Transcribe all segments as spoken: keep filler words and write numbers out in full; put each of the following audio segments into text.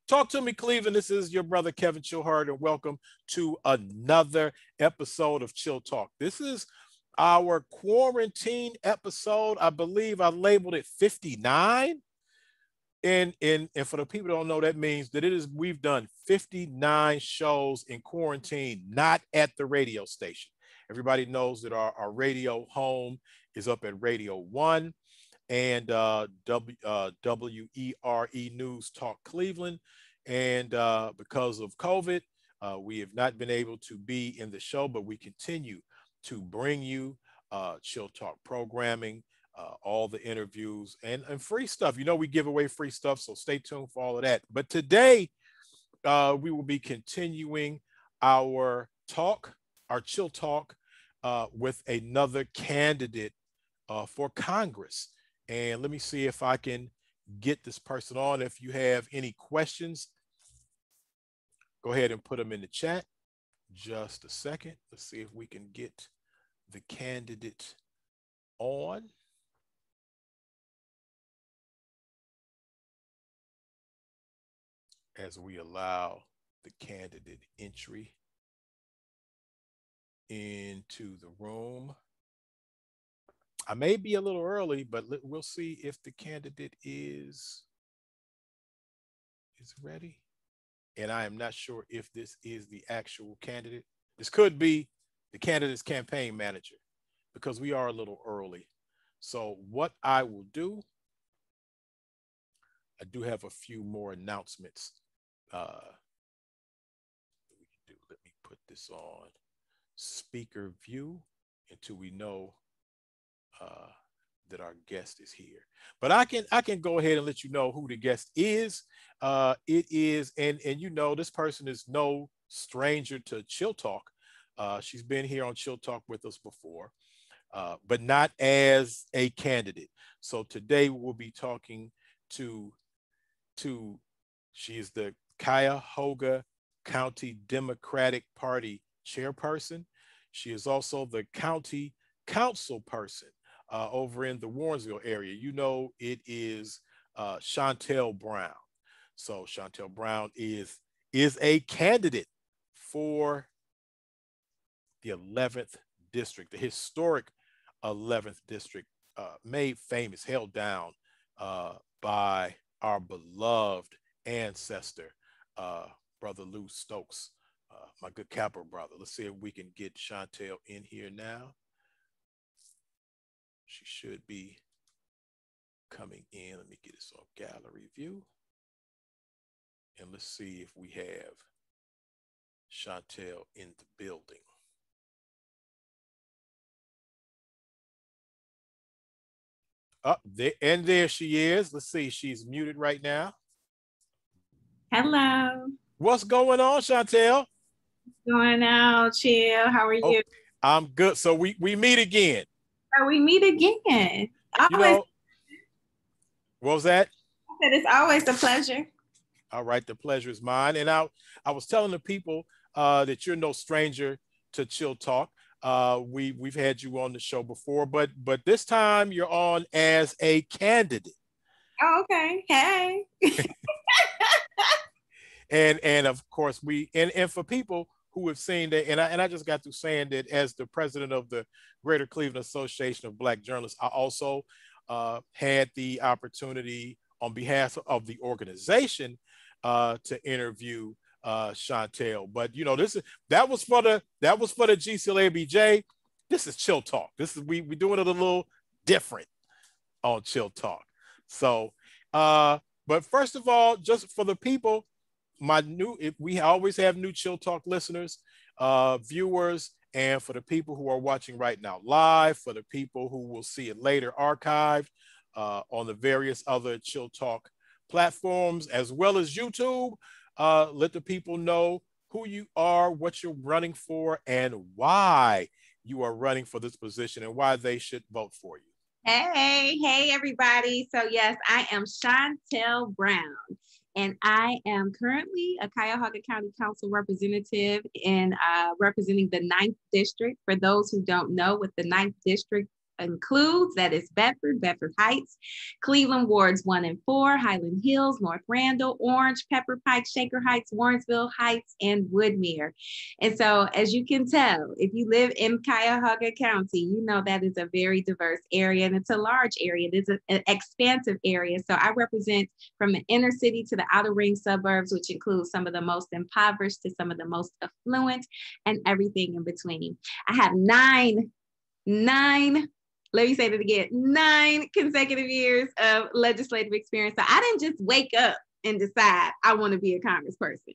Talk to me, Cleveland. This is your brother, Kevin Chilhard, and welcome to another episode of Chill Talk. This is our quarantine episode. I believe I labeled it fifty-nine. And, and, and for the people who don't know, that means that it is we've done fifty-nine shows in quarantine, not at the radio station. Everybody knows that our, our radio home is up at Radio One and uh, w, uh, W E R E News Talk Cleveland. And uh, because of COVID, uh, we have not been able to be in the show, but we continue to bring you uh, Chill Talk programming, uh, all the interviews, and, and free stuff. You know, we give away free stuff, so stay tuned for all of that. But today, uh, we will be continuing our talk, our Chill Talk, uh, with another candidate uh, for Congress. And let me see if I can get this person on. If you have any questions, go ahead and put them in the chat. Just a second. Let's see if we can get the candidate on. As we allow the candidate entry into the room. I may be a little early, but we'll see if the candidate is, is ready. And I am not sure if this is the actual candidate. This could be the candidate's campaign manager because we are a little early. So what I will do, I do have a few more announcements. Uh, we can do. Let me put this on speaker view until we know uh, that our guest is here. But I can I can go ahead and let you know who the guest is. Uh, it is, and and you know, this person is no stranger to Chill Talk. Uh, she's been here on Chill Talk with us before, uh, but not as a candidate. So today we'll be talking to to she is the Cuyahoga County Democratic Party chairperson. She is also the county council person uh, over in the Warrensville area. You know, it is uh, Chantel Brown. So Chantel Brown is is a candidate for the eleventh district, the historic eleventh district, uh, made famous, held down uh, by our beloved ancestor, uh, Brother Lou Stokes, uh, my good Capper brother. Let's see if we can get Chantel in here now. She should be coming in. Let me get this on gallery view. And let's see if we have Chantel in the building. Up oh, there, and there she is. Let's see, she's muted right now. Hello. What's going on, Chantel? What's going on, Chill? How are you? Oh, I'm good. So we we meet again. Oh, we meet again. Always. You know, what was that? I said it's always a pleasure. All right, the pleasure is mine. And I I was telling the people uh, that you're no stranger to Chill Talk. Uh, we we've had you on the show before, but but this time you're on as a candidate. Oh, okay. Hey. and and of course we and and for people who have seen that, and I and I just got through saying that as the president of the Greater Cleveland Association of Black Journalists, I also uh, had the opportunity on behalf of the organization uh, to interview uh, Chantel. But you know, this is that was for the that was for the G C L A B J. This is Chill Talk. This is we we doing it a little different on Chill Talk. So, uh, but first of all, just for the people, my new if we always have new Chill Talk listeners, uh, viewers, and for the people who are watching right now live, for the people who will see it later archived uh, on the various other Chill Talk platforms as well as YouTube. Uh, let the people know who you are, what you're running for, and why you are running for this position and why they should vote for you. Hey, hey, everybody. So yes, I am Chantel Brown, and I am currently a Cuyahoga County Council representative in uh, representing the ninth District. For those who don't know what the ninth District includes, that is Bedford, Bedford Heights, Cleveland wards one and four, Highland Hills, North Randall, Orange, Pepper Pike, Shaker Heights, Warrensville Heights, and Woodmere. And so as you can tell, if you live in Cuyahoga County, you know that is a very diverse area, and it's a large area. It is a, an expansive area. So I represent from the inner city to the outer ring suburbs, which includes some of the most impoverished to some of the most affluent and everything in between. I have nine, nine, let me say that again, nine consecutive years of legislative experience. So I didn't just wake up and decide I want to be a congressperson,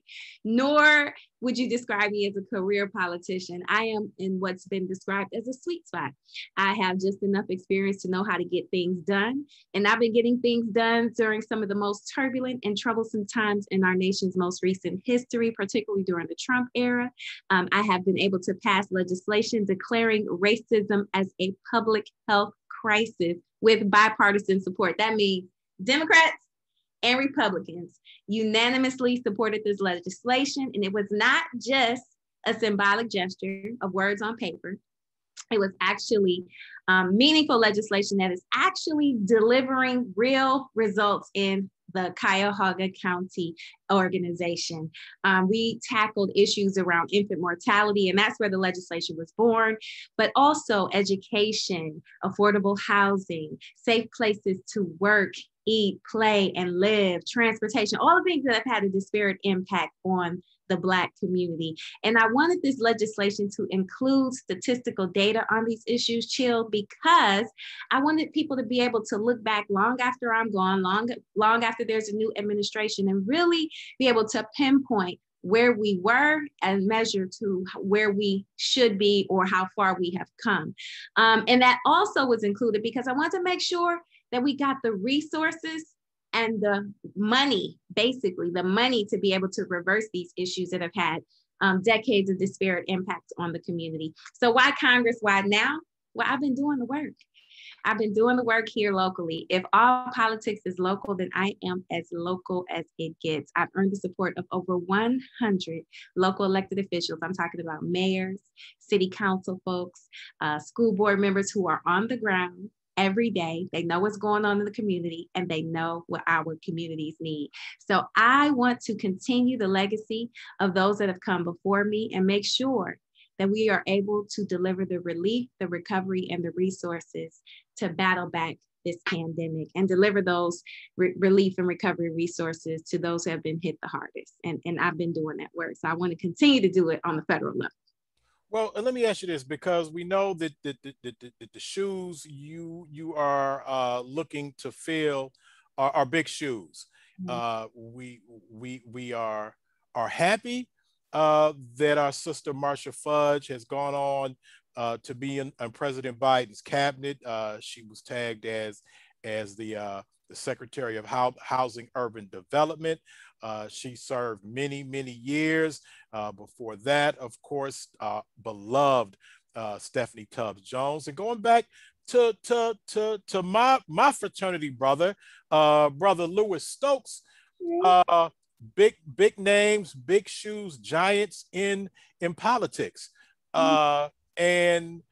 nor would you describe me as a career politician. I am in what's been described as a sweet spot. I have just enough experience to know how to get things done. And I've been getting things done during some of the most turbulent and troublesome times in our nation's most recent history, particularly during the Trump era. Um, I have been able to pass legislation declaring racism as a public health crisis with bipartisan support. That means Democrats and Republicans unanimously supported this legislation. And it was not just a symbolic gesture of words on paper. It was actually um, meaningful legislation that is actually delivering real results in the Cuyahoga County organization. Um, we tackled issues around infant mortality, and that's where the legislation was born, but also education, affordable housing, safe places to work, eat, play, and live, transportation, all the things that have had a disparate impact on the Black community. And I wanted this legislation to include statistical data on these issues, Chill, because I wanted people to be able to look back long after I'm gone, long, long after there's a new administration, and really be able to pinpoint where we were and measure to where we should be or how far we have come. Um, and that also was included because I wanted to make sure that we got the resources and the money, basically the money to be able to reverse these issues that have had um, decades of disparate impacts on the community. So why Congress, why now? Well, I've been doing the work. I've been doing the work here locally. If all politics is local, then I am as local as it gets. I've earned the support of over one hundred local elected officials. I'm talking about mayors, city council folks, uh, school board members who are on the ground every day. They know what's going on in the community and they know what our communities need. So I want to continue the legacy of those that have come before me and make sure that we are able to deliver the relief, the recovery, and the resources to battle back this pandemic and deliver those re- relief and recovery resources to those who have been hit the hardest. And, and I've been doing that work. So I want to continue to do it on the federal level. Well, let me ask you this, because we know that the, the, the, the, the shoes you you are uh, looking to fill are, are big shoes. Mm-hmm. Uh, we we we are are happy uh, that our sister Marcia Fudge has gone on uh, to be in, in President Biden's cabinet. Uh, she was tagged as as the uh, the Secretary of Housing Urban Development. Uh, she served many, many years. Uh, before that, of course, uh, beloved uh, Stephanie Tubbs Jones. And going back to, to, to, to my, my fraternity brother, uh, brother Louis Stokes, uh, big, big names, big shoes, giants in, in politics. Uh, and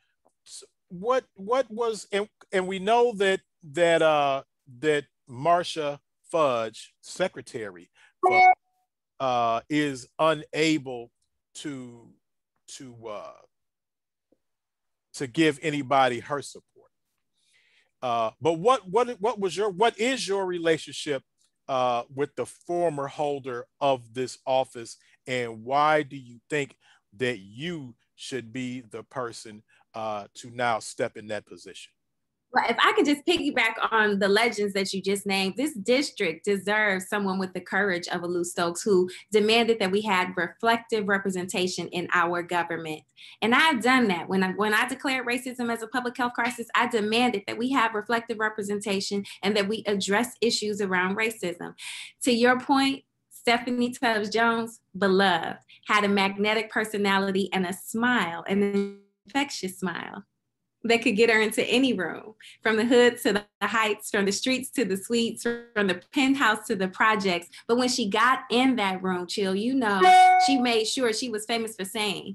what, what was, and, and we know that, that, uh, that Marcia Fudge, secretary, uh, is unable to, to, uh, to give anybody her support. Uh, but what, what, what was your, what is your relationship uh, with the former holder of this office, and why do you think that you should be the person uh, to now step in that position? Well, if I could just piggyback on the legends that you just named, this district deserves someone with the courage of a Lou Stokes, who demanded that we had reflective representation in our government. And I've done that. When I, when I declared racism as a public health crisis, I demanded that we have reflective representation and that we address issues around racism. To your point, Stephanie Tubbs Jones, beloved, had a magnetic personality and a smile, an infectious smile that could get her into any room, from the hood to the heights, from the streets to the suites, from the penthouse to the projects. But when she got in that room, Chill, you know, she made sure, she was famous for saying,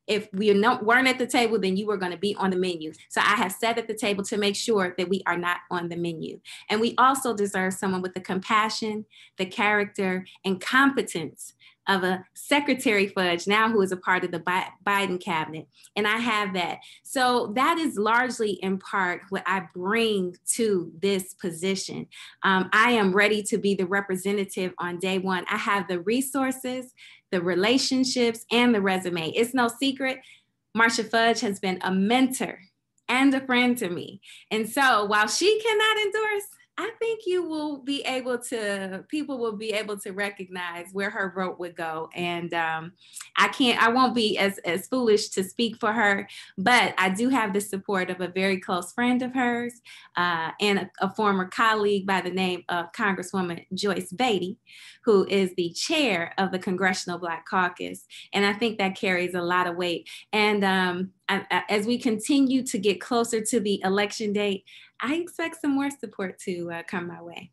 if we not, weren't at the table, then you were going to be on the menu. So I have sat at the table to make sure that we are not on the menu. And we also deserve someone with the compassion, the character, and competence of a Secretary Fudge, now who is a part of the Bi- Biden cabinet. And I have that. So that is largely in part what I bring to this position. Um, I am ready to be the representative on day one. I have the resources, the relationships, and the resume. It's no secret, Marcia Fudge has been a mentor and a friend to me. And so while she cannot endorse, I think you will be able to, people will be able to recognize where her vote would go. And um, I can't, I won't be as, as foolish to speak for her, but I do have the support of a very close friend of hers uh, and a, a former colleague by the name of Congresswoman Joyce Beatty, who is the chair of the Congressional Black Caucus. And I think that carries a lot of weight. And um, I, I, as we continue to get closer to the election date, I expect some more support to uh, come my way.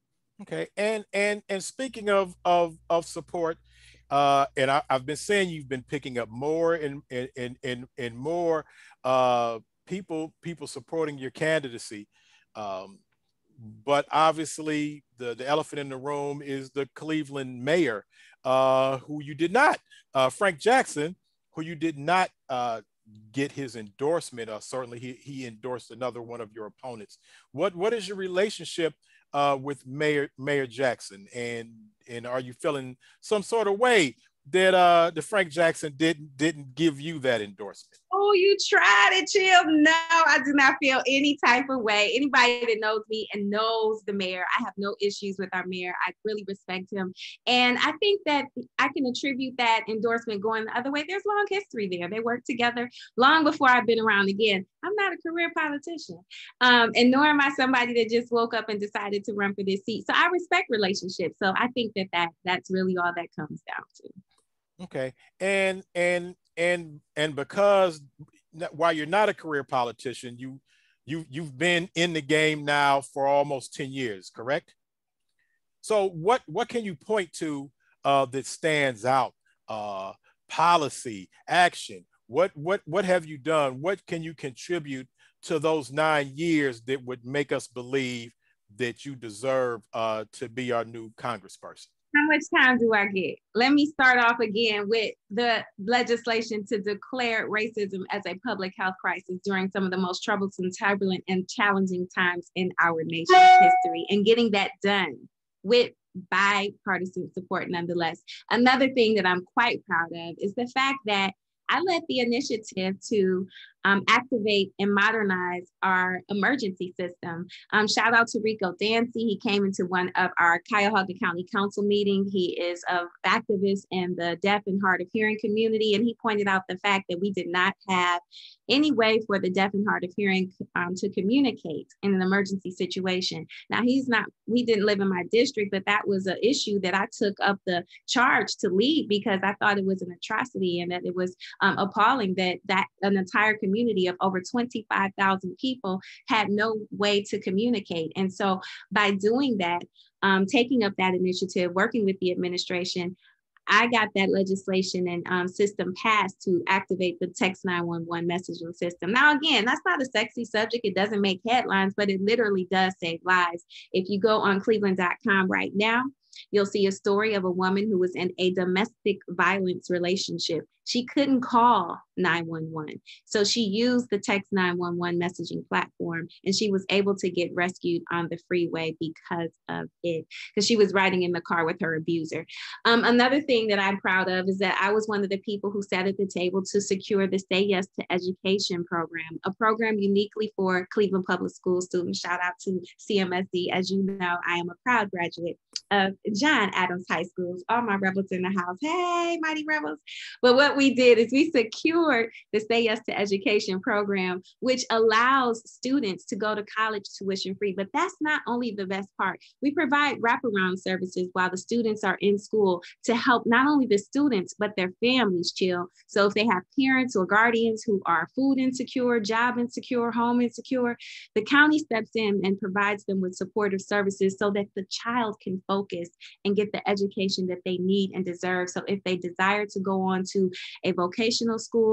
Okay, and and and speaking of of of support, uh, and I, I've been saying you've been picking up more and and and and more uh, people people supporting your candidacy, um, but obviously the the elephant in the room is the Cleveland mayor, uh, who you did not, uh, Frank Jackson, who you did not uh, get his endorsement. Uh, certainly, he he endorsed another one of your opponents. What what is your relationship uh, with Mayor Mayor Jackson, and and are you feeling some sort of way that uh, the Frank Jackson didn't didn't give you that endorsement? Oh, you tried it, Chip. No, I do not feel any type of way. Anybody that knows me and knows the mayor, I have no issues with our mayor. I really respect him. And I think that I can attribute that endorsement going the other way. There's long history there. They worked together long before I've been around again. I'm not a career politician. Um, and nor am I somebody that just woke up and decided to run for this seat. So I respect relationships. So I think that, that that's really all that comes down to. Okay, and and and and because while you're not a career politician, you you you've been in the game now for almost ten years, correct? So what what can you point to uh, that stands out? Uh, policy, action. What what what have you done? What can you contribute to those nine years that would make us believe that you deserve uh, to be our new congressperson? How much time do I get? Let me start off again with the legislation to declare racism as a public health crisis during some of the most troublesome, turbulent, and challenging times in our nation's history, and getting that done with bipartisan support nonetheless. Another thing that I'm quite proud of is the fact that I led the initiative to um, activate and modernize our emergency system. Um, shout out to Rico Dancy. He came into one of our Cuyahoga County Council meetings. He is an activist in the deaf and hard of hearing community. And he pointed out the fact that we did not have any way for the deaf and hard of hearing um, to communicate in an emergency situation. Now, he's not, he didn't live in my district, but that was an issue that I took up the charge to lead because I thought it was an atrocity and that it was um, appalling that, that an entire community of over twenty-five thousand people had no way to communicate. And so by doing that, um, taking up that initiative, working with the administration, I got that legislation and um, system passed to activate the Text nine one one messaging system. Now, again, that's not a sexy subject. It doesn't make headlines, but it literally does save lives. If you go on cleveland dot com right now, you'll see a story of a woman who was in a domestic violence relationship. She couldn't call nine one one. So she used the Text nine one one messaging platform, and she was able to get rescued on the freeway because of it, because she was riding in the car with her abuser. Um, another thing that I'm proud of is that I was one of the people who sat at the table to secure the Say Yes to Education program, a program uniquely for Cleveland Public School students. Shout out to C M S D. As you know, I am a proud graduate of John Adams High Schools. All my rebels in the house. Hey, mighty rebels. But what we did is we secured the Say Yes to Education program, which allows students to go to college tuition free. But that's not only the best part. We provide wraparound services while the students are in school to help not only the students, but their families chill. So if they have parents or guardians who are food insecure, job insecure, home insecure, the county steps in and provides them with supportive services so that the child can focus and get the education that they need and deserve. So if they desire to go on to a vocational school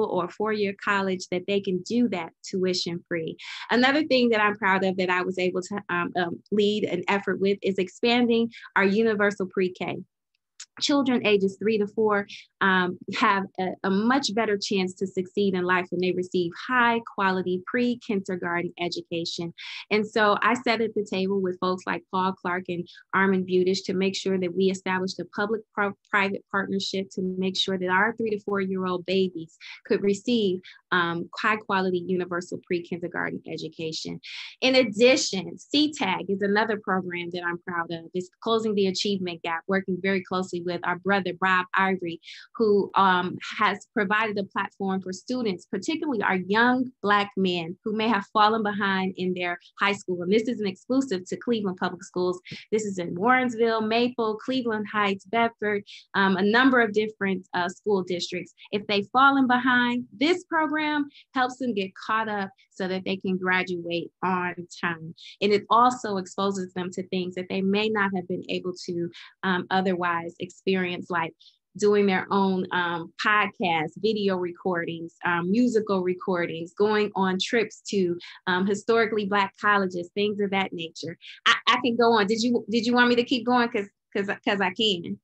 school or four-year college, that they can do that tuition free. Another thing that I'm proud of that I was able to um, um, lead an effort with is expanding our universal pre-K. Children ages three to four um, have a, a much better chance to succeed in life when they receive high quality pre-kindergarten education. And so I sat at the table with folks like Paul Clark and Armin Budish to make sure that we established a public-private partnership to make sure that our three to four-year-old babies could receive um, high quality universal pre-kindergarten education. In addition, C TAG is another program that I'm proud of. It's Closing the Achievement Gap, working very closely with our brother, Rob Ivory, who um, has provided a platform for students, particularly our young Black men who may have fallen behind in their high school. And this is an exclusive to Cleveland Public Schools. This is in Warrensville, Maple, Cleveland Heights, Bedford, um, a number of different uh, school districts. If they've fallen behind, this program helps them get caught up so that they can graduate on time. And it also exposes them to things that they may not have been able to um, otherwise experience, like doing their own um, podcasts, video recordings, um, musical recordings, going on trips to um, historically Black colleges, things of that nature. I, I can go on. Did you did you want me to keep going? Because because because I can.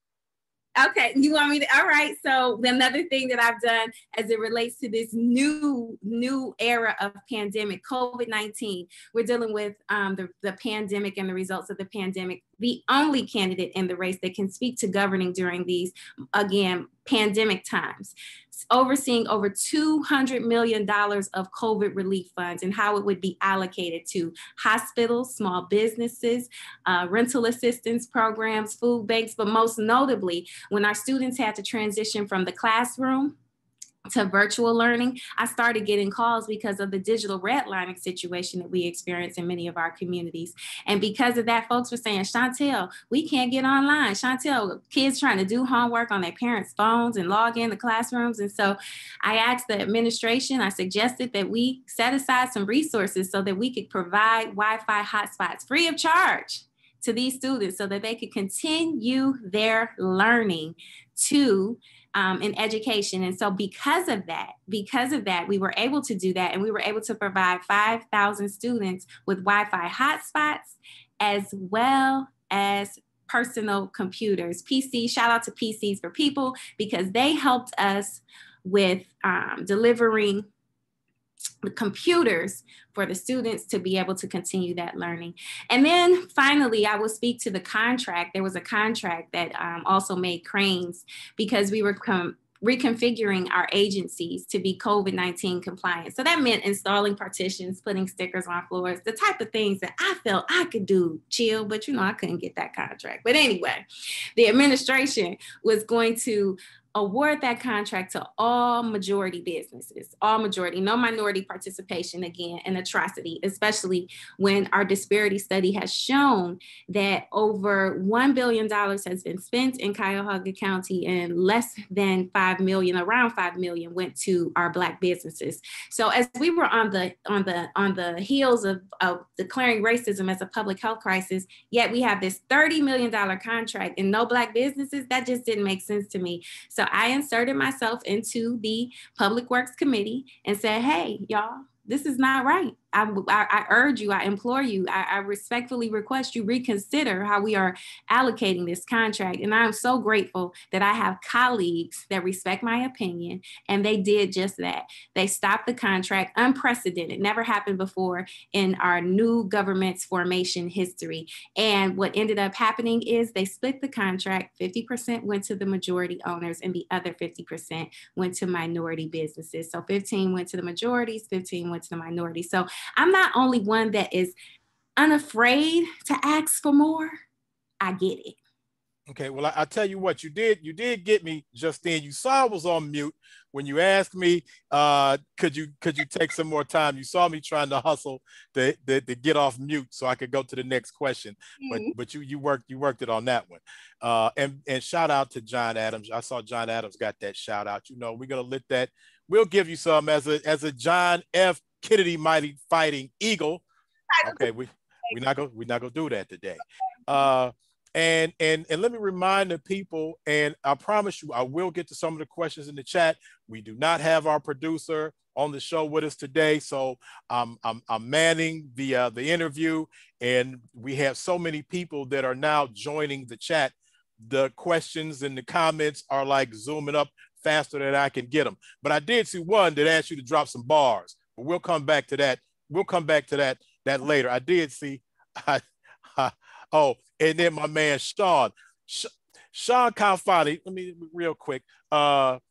Okay, you want me to, all right. So another thing that I've done as it relates to this new, new era of pandemic, COVID nineteen, we're dealing with um, the, the pandemic and the results of the pandemic. The only candidate in the race that can speak to governing during these, again, pandemic times, overseeing over two hundred million dollars of COVID relief funds and how it would be allocated to hospitals, small businesses, uh, rental assistance programs, food banks, but most notably, when our students had to transition from the classroom to virtual learning, I started getting calls because of the digital redlining situation that we experience in many of our communities. And because of that, folks were saying, Chantel, we can't get online. Chantel, kids trying to do homework on their parents' phones and log in the classrooms. And so I asked the administration, I suggested that we set aside some resources so that we could provide Wi-Fi hotspots free of charge to these students so that they could continue their learning to Um, in education. And so because of that, because of that, we were able to do that. And we were able to provide five thousand students with Wi-Fi hotspots, as well as personal computers, P C, shout out to P Cs for People, because they helped us with um, delivering the computers for the students to be able to continue that learning. And then finally, I will speak to the contract. There was a contract that um, also made cranes because we were com- reconfiguring our agencies to be COVID nineteen compliant. So that meant installing partitions, putting stickers on floors, the type of things that I felt I could do, chill, but you know, I couldn't get that contract. But anyway, the administration was going to award that contract to all majority businesses, all majority, no minority participation, again, an atrocity, especially when our disparity study has shown that over one billion dollars has been spent in Cuyahoga County and less than five million, around five million went to our Black businesses. So as we were on the, on the, on the heels of, of declaring racism as a public health crisis, yet we have this thirty million dollars contract and no Black businesses, that just didn't make sense to me. So I inserted myself into the Public Works Committee and said, hey, y'all, this is not right. I, I, I urge you, I implore you, I, I respectfully request you reconsider how we are allocating this contract. And I'm so grateful that I have colleagues that respect my opinion, and they did just that. They stopped the contract, unprecedented, never happened before in our new government's formation history. And what ended up happening is they split the contract, fifty percent went to the majority owners and the other fifty percent went to minority businesses. So fifteen went to the majorities, fifteen went to the minorities. So I'm not only one that is unafraid to ask for more, I get it. Okay, well, I, I tell you what, you did, you did get me just then. You saw I was on mute when you asked me, uh, could you could you take some more time? You saw me trying to hustle to, to, to get off mute so I could go to the next question. Mm-hmm. But but you you worked you worked it on that one. Uh, and and shout out to John Adams. I saw John Adams got that shout out. You know, we're gonna let that. We'll give you some as a as a John F. Kennedy Mighty Fighting Eagle. Okay, we we're not gonna we're not gonna do that today. Uh, And, and, and let me remind the people, and I promise you, I will get to some of the questions in the chat. We do not have our producer on the show with us today, so I'm, I'm, I'm manning the, uh, the interview, and we have so many people that are now joining the chat. The questions and the comments are like zooming up faster than I can get them. But I did see one that asked you to drop some bars, but we'll come back to that. We'll come back to that, that later. I did see, I, I, oh, and then my man, Sean, Sean Confani, let me real quick. Uh,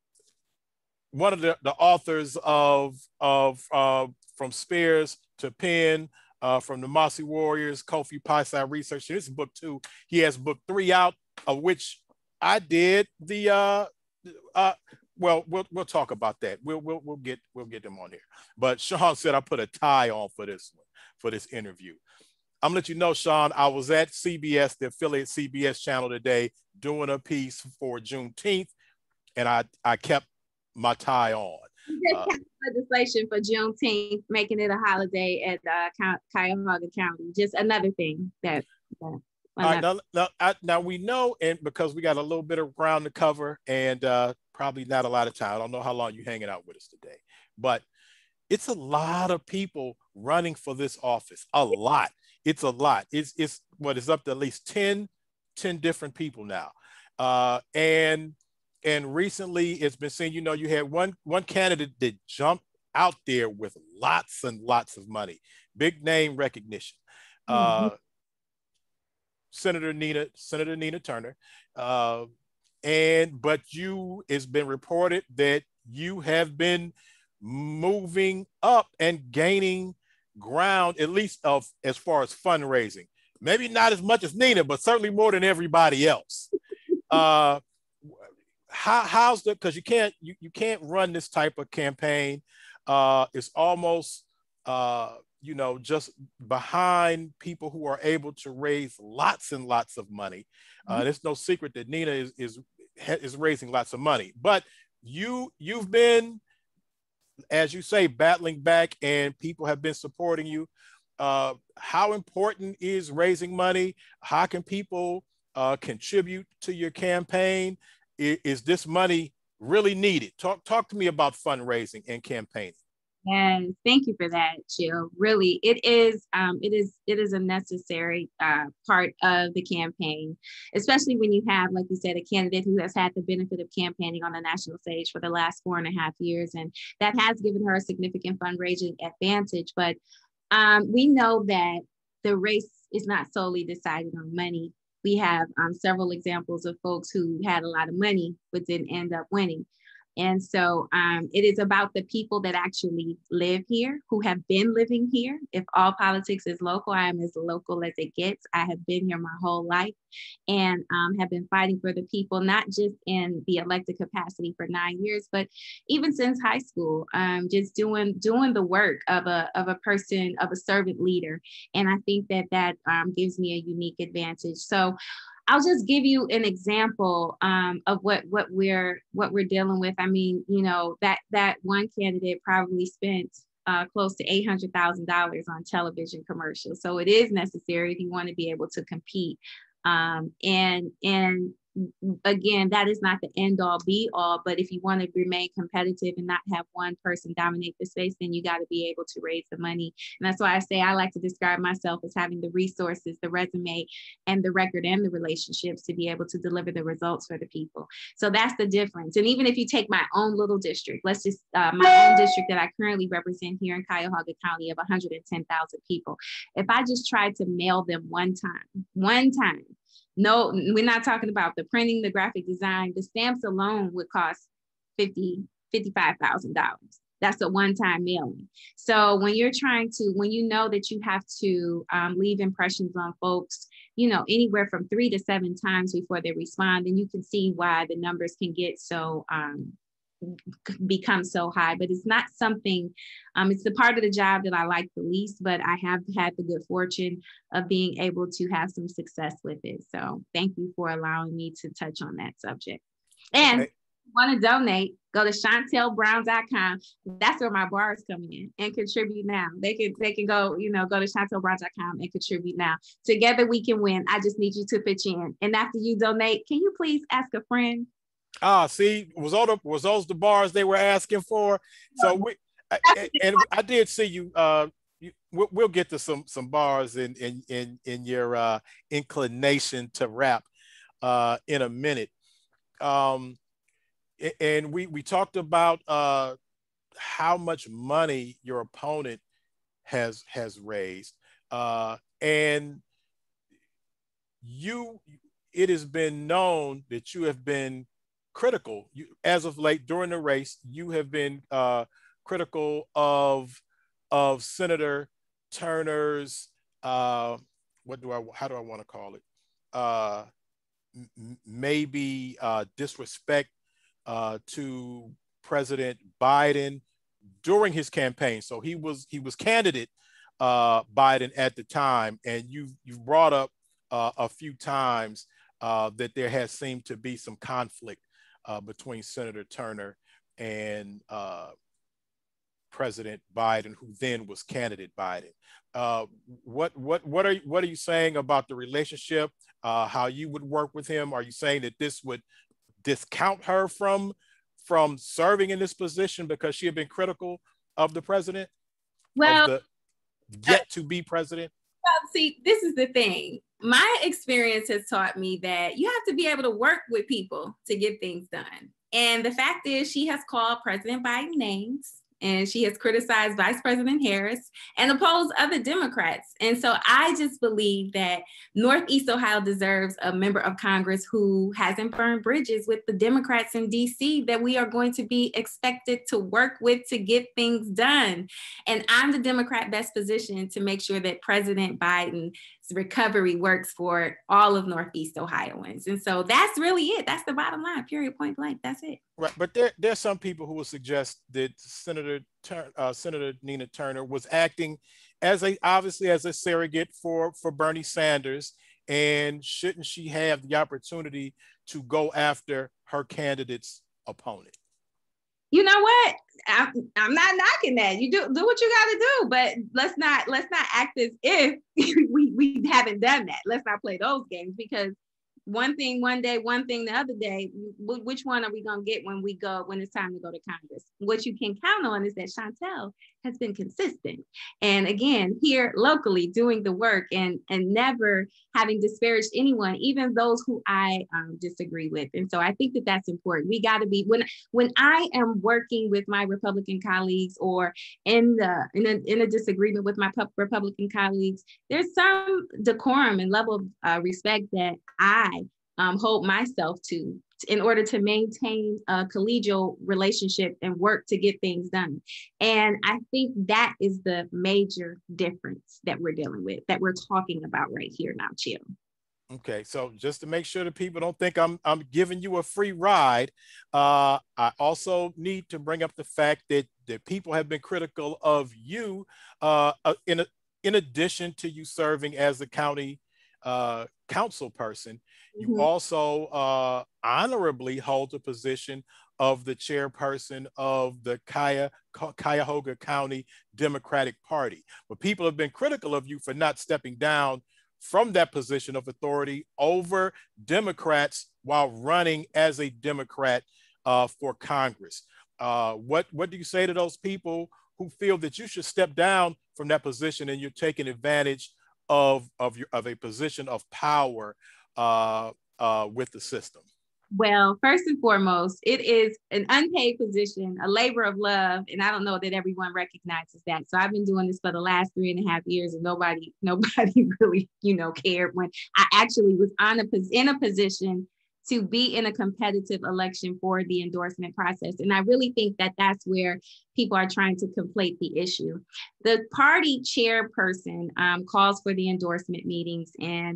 one of the, the authors of, of uh, From Spears to Pen, uh, from the Mossy Warriors, Kofi Pi Research. This is book two. He has book three out, of which I did the, uh, uh, well, we'll we'll talk about that. We'll we'll we'll get we'll get them on here. But Sean said I put a tie on for this one, for this interview. I'm gonna let you know, Sean, I was at C B S, the affiliate C B S channel today, doing a piece for Juneteenth, and I I kept my tie on. Uh, legislation for Juneteenth, making it a holiday at uh, Cuyahoga County. Just another thing that. that All right, now, now, I, now we know, and because we got a little bit of ground to cover, and uh, probably not a lot of time. I don't know how long you're hanging out with us today, but it's a lot of people running for this office. A lot. It's a lot. It's it's what is up to at least ten, ten different people now, uh, and. And recently it's been seen, you know, you had one, one candidate that jumped out there with lots and lots of money, big name recognition. Mm-hmm. Uh, Senator Nina, Senator Nina Turner. Uh, and, but you, it's been reported that you have been moving up and gaining ground, at least of as far as fundraising. Maybe not as much as Nina, but certainly more than everybody else. Uh, How, how's the, because you can't you, you can't run this type of campaign. Uh, it's almost uh, you know, just behind people who are able to raise lots and lots of money. Uh, mm-hmm. It's no secret that Nina is is is raising lots of money, but you you've been, as you say, battling back, and people have been supporting you. Uh, how important is raising money? How can people uh, contribute to your campaign? Is this money really needed? Talk talk to me about fundraising and campaigning. And thank you for that, Jill. Really, it is um, it is it is a necessary uh, part of the campaign, especially when you have, like you said, a candidate who has had the benefit of campaigning on the national stage for the last four and a half years, and that has given her a significant fundraising advantage. But um, we know that the race is not solely decided on money. We have um, several examples of folks who had a lot of money but didn't end up winning. And so um, it is about the people that actually live here, who have been living here. If all politics is local, I am as local as it gets. I have been here my whole life and um, have been fighting for the people, not just in the elected capacity for nine years, but even since high school, um, just doing doing the work of a, of a person, of a servant leader. And I think that that um, gives me a unique advantage. So I'll just give you an example um, of what what we're what we're dealing with. I mean, you know, that that one candidate probably spent uh, close to eight hundred thousand dollars on television commercials. So it is necessary if you want to be able to compete. Um, and and again, that is not the end all be all, but if you want to remain competitive and not have one person dominate the space, then you got to be able to raise the money. And that's why I say I like to describe myself as having the resources, the resume, and the record and the relationships to be able to deliver the results for the people. So that's the difference. And even if you take my own little district, let's just, uh, my own district that I currently represent here in Cuyahoga County of one hundred ten thousand people, if I just tried to mail them one time, one time, no, we're not talking about the printing, the graphic design. The stamps alone would cost fifty thousand dollars, fifty-five thousand dollars. That's a one-time mailing. So when you're trying to, when you know that you have to um, leave impressions on folks, you know, anywhere from three to seven times before they respond, then you can see why the numbers can get so um, become so high. But it's not something, um, it's the part of the job that I like the least, but I have had the good fortune of being able to have some success with it. So thank you for allowing me to touch on that subject. And okay. Want to donate, go to chantel brown dot com. That's where my bars come in, and contribute now. They can they can go, you know, go to chantel brown dot com and contribute now. Together we can win. I just need you to pitch in. And after you donate, can you please ask a friend? Ah, see, was all the was those the bars they were asking for? So we I, and I did see you. Uh, you, we'll, we'll get to some some bars in in in in your uh, inclination to rap uh, in a minute. Um, and we we talked about uh, how much money your opponent has has raised, uh, and you. It has been known that you have been critical. You, as of late during the race, you have been uh, critical of of Senator Turner's uh, what do I how do I want to call it? Uh, m- maybe uh, disrespect uh, to President Biden during his campaign. So he was he was candidate uh, Biden at the time, and you you brought up uh, a few times uh, that there has seemed to be some conflict uh, between Senator Turner and uh, President Biden, who then was candidate Biden. Uh, what what what are what are you saying about the relationship? Uh, how you would work with him? Are you saying that this would discount her from from serving in this position because she had been critical of the president, Well, of the yet to be president? Well, see, this is the thing. My experience has taught me that you have to be able to work with people to get things done. And the fact is, she has called President Biden names, and she has criticized Vice President Harris and opposed other Democrats. And so I just believe that Northeast Ohio deserves a member of Congress who hasn't burned bridges with the Democrats in D C that we are going to be expected to work with to get things done. And I'm the Democrat best positioned to make sure that President Biden's recovery works for all of Northeast Ohioans. And so that's really it. That's the bottom line, period, point blank. That's it. Right, but there there's some people who will suggest that Senator Tur- uh, Senator Nina Turner was acting as a obviously as a surrogate for for Bernie Sanders, and shouldn't she have the opportunity to go after her candidate's opponent? You know what? I'm, I'm not knocking that. You do do what you got to do, but let's not let's not act as if we we haven't done that. Let's not play those games, because one thing one day, one thing the other day. Which one are we gonna get when we go when it's time to go to Congress? What you can count on is that Chantel has been consistent, and again here locally doing the work, and and never having disparaged anyone, even those who I um, disagree with. And so I think that that's important. We got to be when when I am working with my Republican colleagues, or in the in a, in a disagreement with my Republican colleagues, there's some decorum and level of uh, respect that I um, hold myself to in order to maintain a collegial relationship and work to get things done. And I think that is the major difference that we're dealing with, that we're talking about right here now, Chill. Okay, so just to make sure that people don't think I'm I'm giving you a free ride, uh, I also need to bring up the fact that that people have been critical of you uh, in a, in addition to you serving as the county uh, council person. You mm-hmm. also uh, honorably hold the position of the chairperson of the Cuya, Cuyahoga County Democratic Party. But people have been critical of you for not stepping down from that position of authority over Democrats while running as a Democrat uh, for Congress. Uh, what, what do you say to those people who feel that you should step down from that position and you're taking advantage of, of, your, of a position of power uh, uh, with the system? Well, first and foremost, it is an unpaid position, a labor of love, and I don't know that everyone recognizes that. So I've been doing this for the last three and a half years, and nobody, nobody really, you know, cared when I actually was on a in a position to be in a competitive election for the endorsement process. And I really think that that's where people are trying to conflate the issue. The party chairperson um, calls for the endorsement meetings, and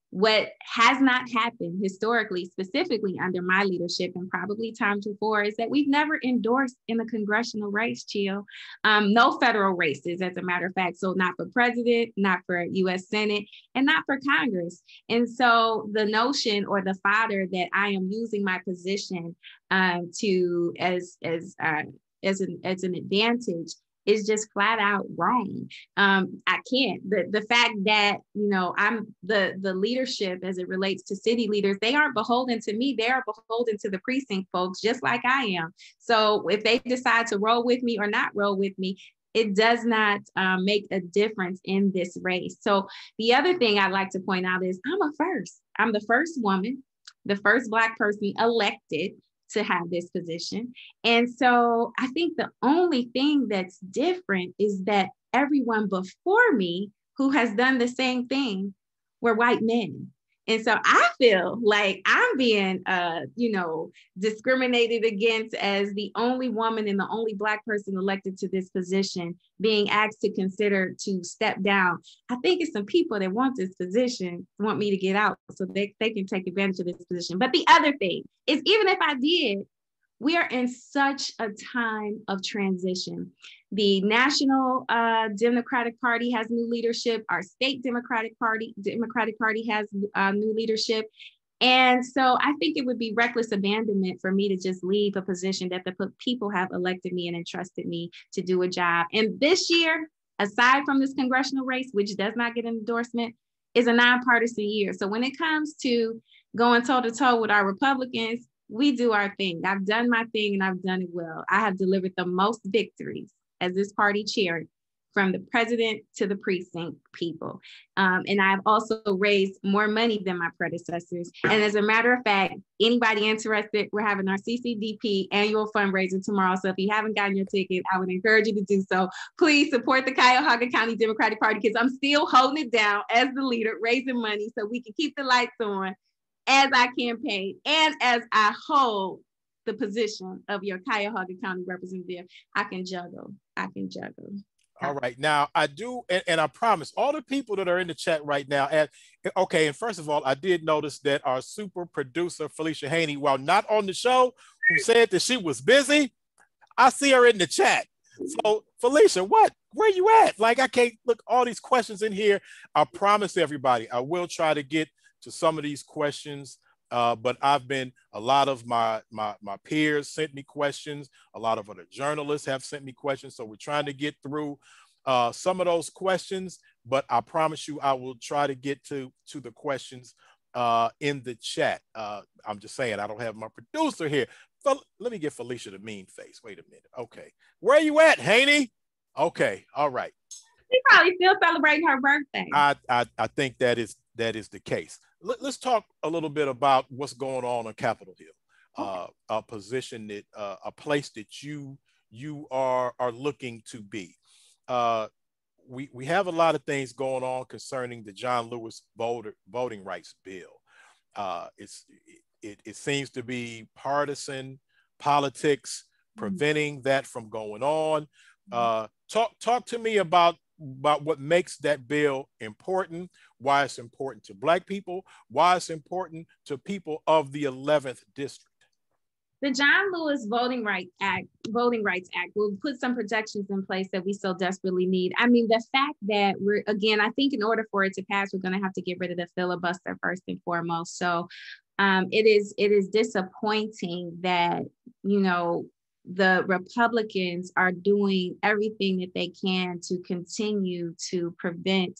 What has not happened historically, specifically under my leadership and probably times before, is that we've never endorsed in a congressional race, Chill. Um, no federal races, as a matter of fact. So not for president, not for U S Senate, and not for Congress. And so the notion or the fodder that I am using my position um, to as as uh, as an as an advantage is just flat out wrong. Um, I can't. The the fact that, you know, I'm the the leadership as it relates to city leaders, they aren't beholden to me. They are beholden to the precinct folks, just like I am. So if they decide to roll with me or not roll with me, it does not um, make a difference in this race. So the other thing I'd like to point out is I'm a first. I'm the first woman, the first Black person elected to have this position. And so I think the only thing that's different is that everyone before me who has done the same thing were white men. And so I feel like I'm being, uh, you know, discriminated against as the only woman and the only Black person elected to this position being asked to consider to step down. I think it's some people that want this position, want me to get out so they, they can take advantage of this position. But the other thing is, even if I did, we are in such a time of transition. The National uh, Democratic Party has new leadership. Our state Democratic Party, Democratic Party has uh, new leadership. And so I think it would be reckless abandonment for me to just leave a position that the people have elected me and entrusted me to do a job. And this year, aside from this congressional race, which does not get an endorsement, is a nonpartisan year. So when it comes to going toe to toe with our Republicans, we do our thing. I've done my thing and I've done it well. I have delivered the most victories as this party chair, from the president to the precinct people. Um, and I've also raised more money than my predecessors. And as a matter of fact, anybody interested, we're having our C C D P annual fundraiser tomorrow. So if you haven't gotten your ticket, I would encourage you to do so. Please support the Cuyahoga County Democratic Party, because I'm still holding it down as the leader, raising money so we can keep the lights on as I campaign and as I hold the position of your Cuyahoga County representative. I can juggle. I can juggle. All right. Now, I do, and, and I promise all the people that are in the chat right now, and okay, and first of all, I did notice that our super producer, Felicia Haney, while not on the show, who said that she was busy, I see her in the chat. So, Felicia, what? Where you at? Like, I can't look all these questions in here. I promise everybody, I will try to get to some of these questions, uh, but I've been, a lot of my, my, my peers sent me questions. A lot of other journalists have sent me questions. So we're trying to get through uh, some of those questions, but I promise you, I will try to get to, to the questions uh, in the chat. Uh, I'm just saying, I don't have my producer here. So let me get Felicia the mean face. Wait a minute. Okay. Where are you at, Haney? Okay. All right. She's probably still celebrating her birthday. I, I, I think that is, that is the case. Let, let's talk a little bit about what's going on on Capitol Hill, uh, a position that, uh, a place that you, you are, are looking to be. Uh, we, we have a lot of things going on concerning the John Lewis voter, voting rights bill. Uh, it's, it, it seems to be partisan politics preventing that from going on. Uh, talk, talk to me about about what makes that bill important, why it's important to Black people, why it's important to people of the eleventh district. The John Lewis Voting Rights Act, Voting Rights Act will put some protections in place that we so desperately need. I mean, the fact that we're, again, I think in order for it to pass, we're going to have to get rid of the filibuster first and foremost. So um, it is it is disappointing that, you know, the Republicans are doing everything that they can to continue to prevent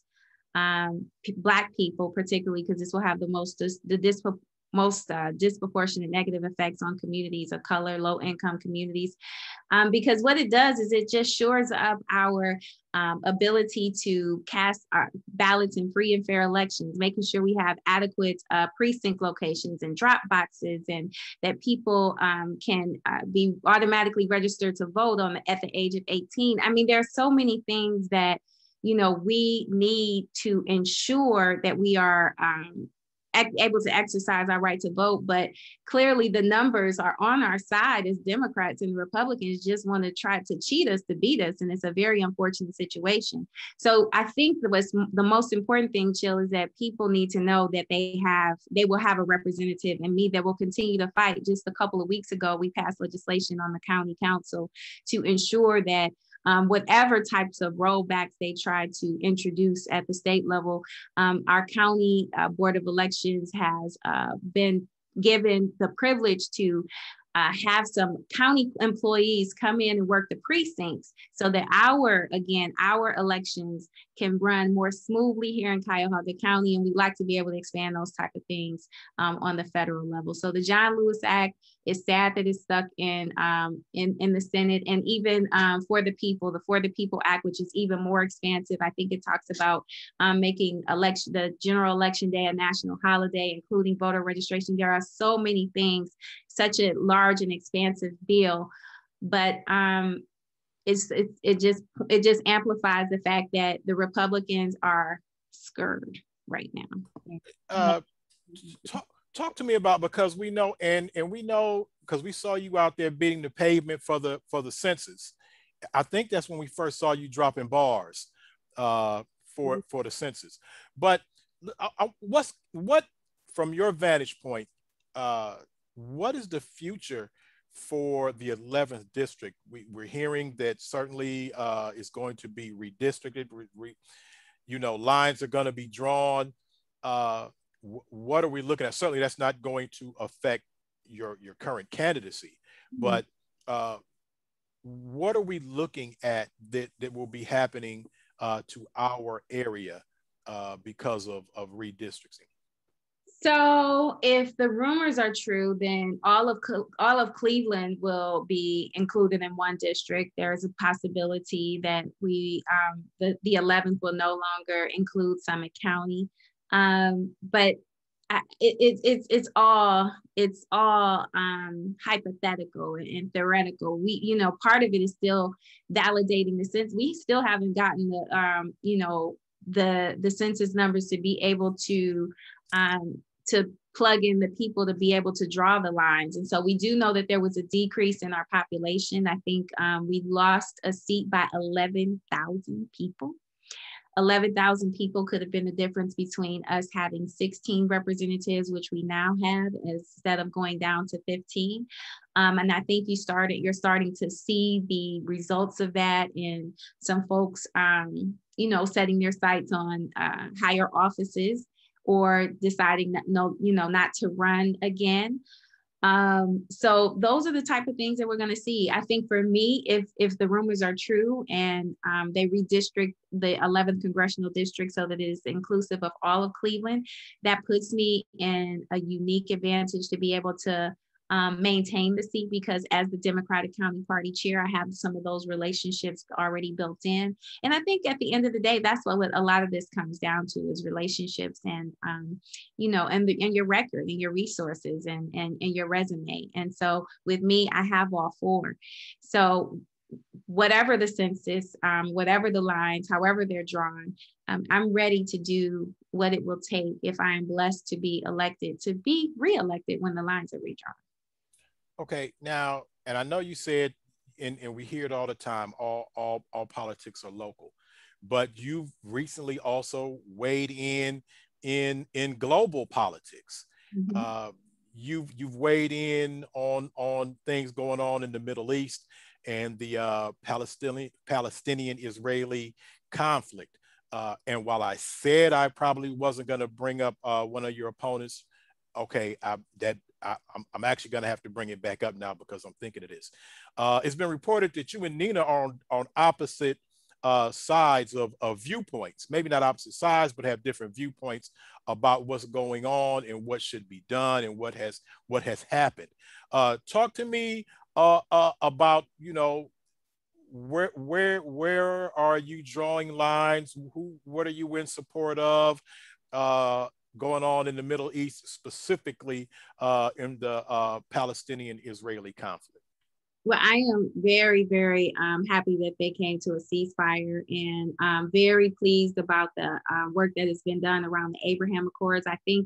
um, Black people, particularly because this will have the most the disp- most uh, disproportionate negative effects on communities of color, low income communities. Um, because what it does is it just shores up our um, ability to cast our ballots in free and fair elections, making sure we have adequate uh, precinct locations and drop boxes, and that people um, can uh, be automatically registered to vote on the, at the age of eighteen. I mean, there are so many things that, you know, we need to ensure that we are um, able to exercise our right to vote. But clearly the numbers are on our side as Democrats, and Republicans just want to try to cheat us to beat us. And it's a very unfortunate situation. So I think the, what's the most important thing, Chill, is that people need to know that they have, they will have a representative in me that will continue to fight. Just a couple of weeks ago, we passed legislation on the county council to ensure that Um, whatever types of rollbacks they try to introduce at the state level, um, our county uh, board of elections has uh, been given the privilege to uh, have some county employees come in and work the precincts so that our, again, our elections can run more smoothly here in Cuyahoga County. And we'd like to be able to expand those type of things um, on the federal level. So the John Lewis Act, it's sad that it's stuck in, um, in, in the Senate, and even um, For the People, the For the People Act, which is even more expansive. I think it talks about um, making election, the general election day a national holiday, including voter registration. There are so many things, such a large and expansive bill, but um, it's, it, it just it just amplifies the fact that the Republicans are scared right now. Uh, talk, talk to me about, because we know, and and we know, because we saw you out there beating the pavement for the for the census. I think that's when we first saw you dropping bars uh, for mm-hmm. for the census. But uh, what's what from your vantage point? Uh, what is the future for the eleventh district? We, we're hearing that certainly uh, is going to be redistricted. Re, re, you know, lines are going to be drawn. Uh, what are we looking at? Certainly that's not going to affect your, your current candidacy, mm-hmm. but uh, what are we looking at that, that will be happening uh, to our area uh, because of, of redistricting? So if the rumors are true, then all of all of Cleveland will be included in one district. There is a possibility that we um, the, the eleventh will no longer include Summit County. Um, but I, it, it, it's it's all it's all um, hypothetical and theoretical. We, you know, part of it is still validating the census. We still haven't gotten the, um, you know, the the census numbers to be able to um, to plug in the people to be able to draw the lines. And so we do know that there was a decrease in our population. I think um, we lost a seat by eleven thousand people. eleven thousand people could have been the difference between us having sixteen representatives, which we now have, instead of going down to fifteen. Um, and I think you started, you're starting to see the results of that in some folks, um, you know, setting their sights on uh, higher offices, or deciding that no, you know, not to run again. Um, so those are the type of things that we're going to see. I think for me, if if the rumors are true and um, they redistrict the eleventh congressional district so that it is inclusive of all of Cleveland, that puts me in a unique advantage to be able to um, maintain the seat, because as the Democratic County Party chair, I have some of those relationships already built in. And I think at the end of the day, that's what a lot of this comes down to, is relationships and, um, you know, and, the, and your record and your resources and, and, and your resume. And so with me, I have all four. So whatever the census, um, whatever the lines, however they're drawn, um, I'm ready to do what it will take if I am blessed to be elected, to be reelected when the lines are redrawn. Okay, now, and I know you said, and, and we hear it all the time, all, all, all politics are local, but you've recently also weighed in in, in global politics. Mm-hmm. Uh, you've, you've weighed in on, on things going on in the Middle East and the uh, Palestinian, Palestinian-Israeli conflict. Uh, and while I said I probably wasn't going to bring up uh, one of your opponents, okay, I, that I, I'm, I'm actually going to have to bring it back up now because I'm thinking of this. Uh, it's been reported that you and Nina are on, on opposite uh, sides of, of viewpoints, maybe not opposite sides, but have different viewpoints about what's going on and what should be done and what has what has happened. Uh, talk to me uh, uh, about, you know, where where where are you drawing lines? Who what are you in support of? Uh, going on in the Middle East, specifically uh, in the uh, Palestinian-Israeli conflict? Well, I am very, very um, happy that they came to a ceasefire, and I'm very pleased about the uh, work that has been done around the Abraham Accords. I think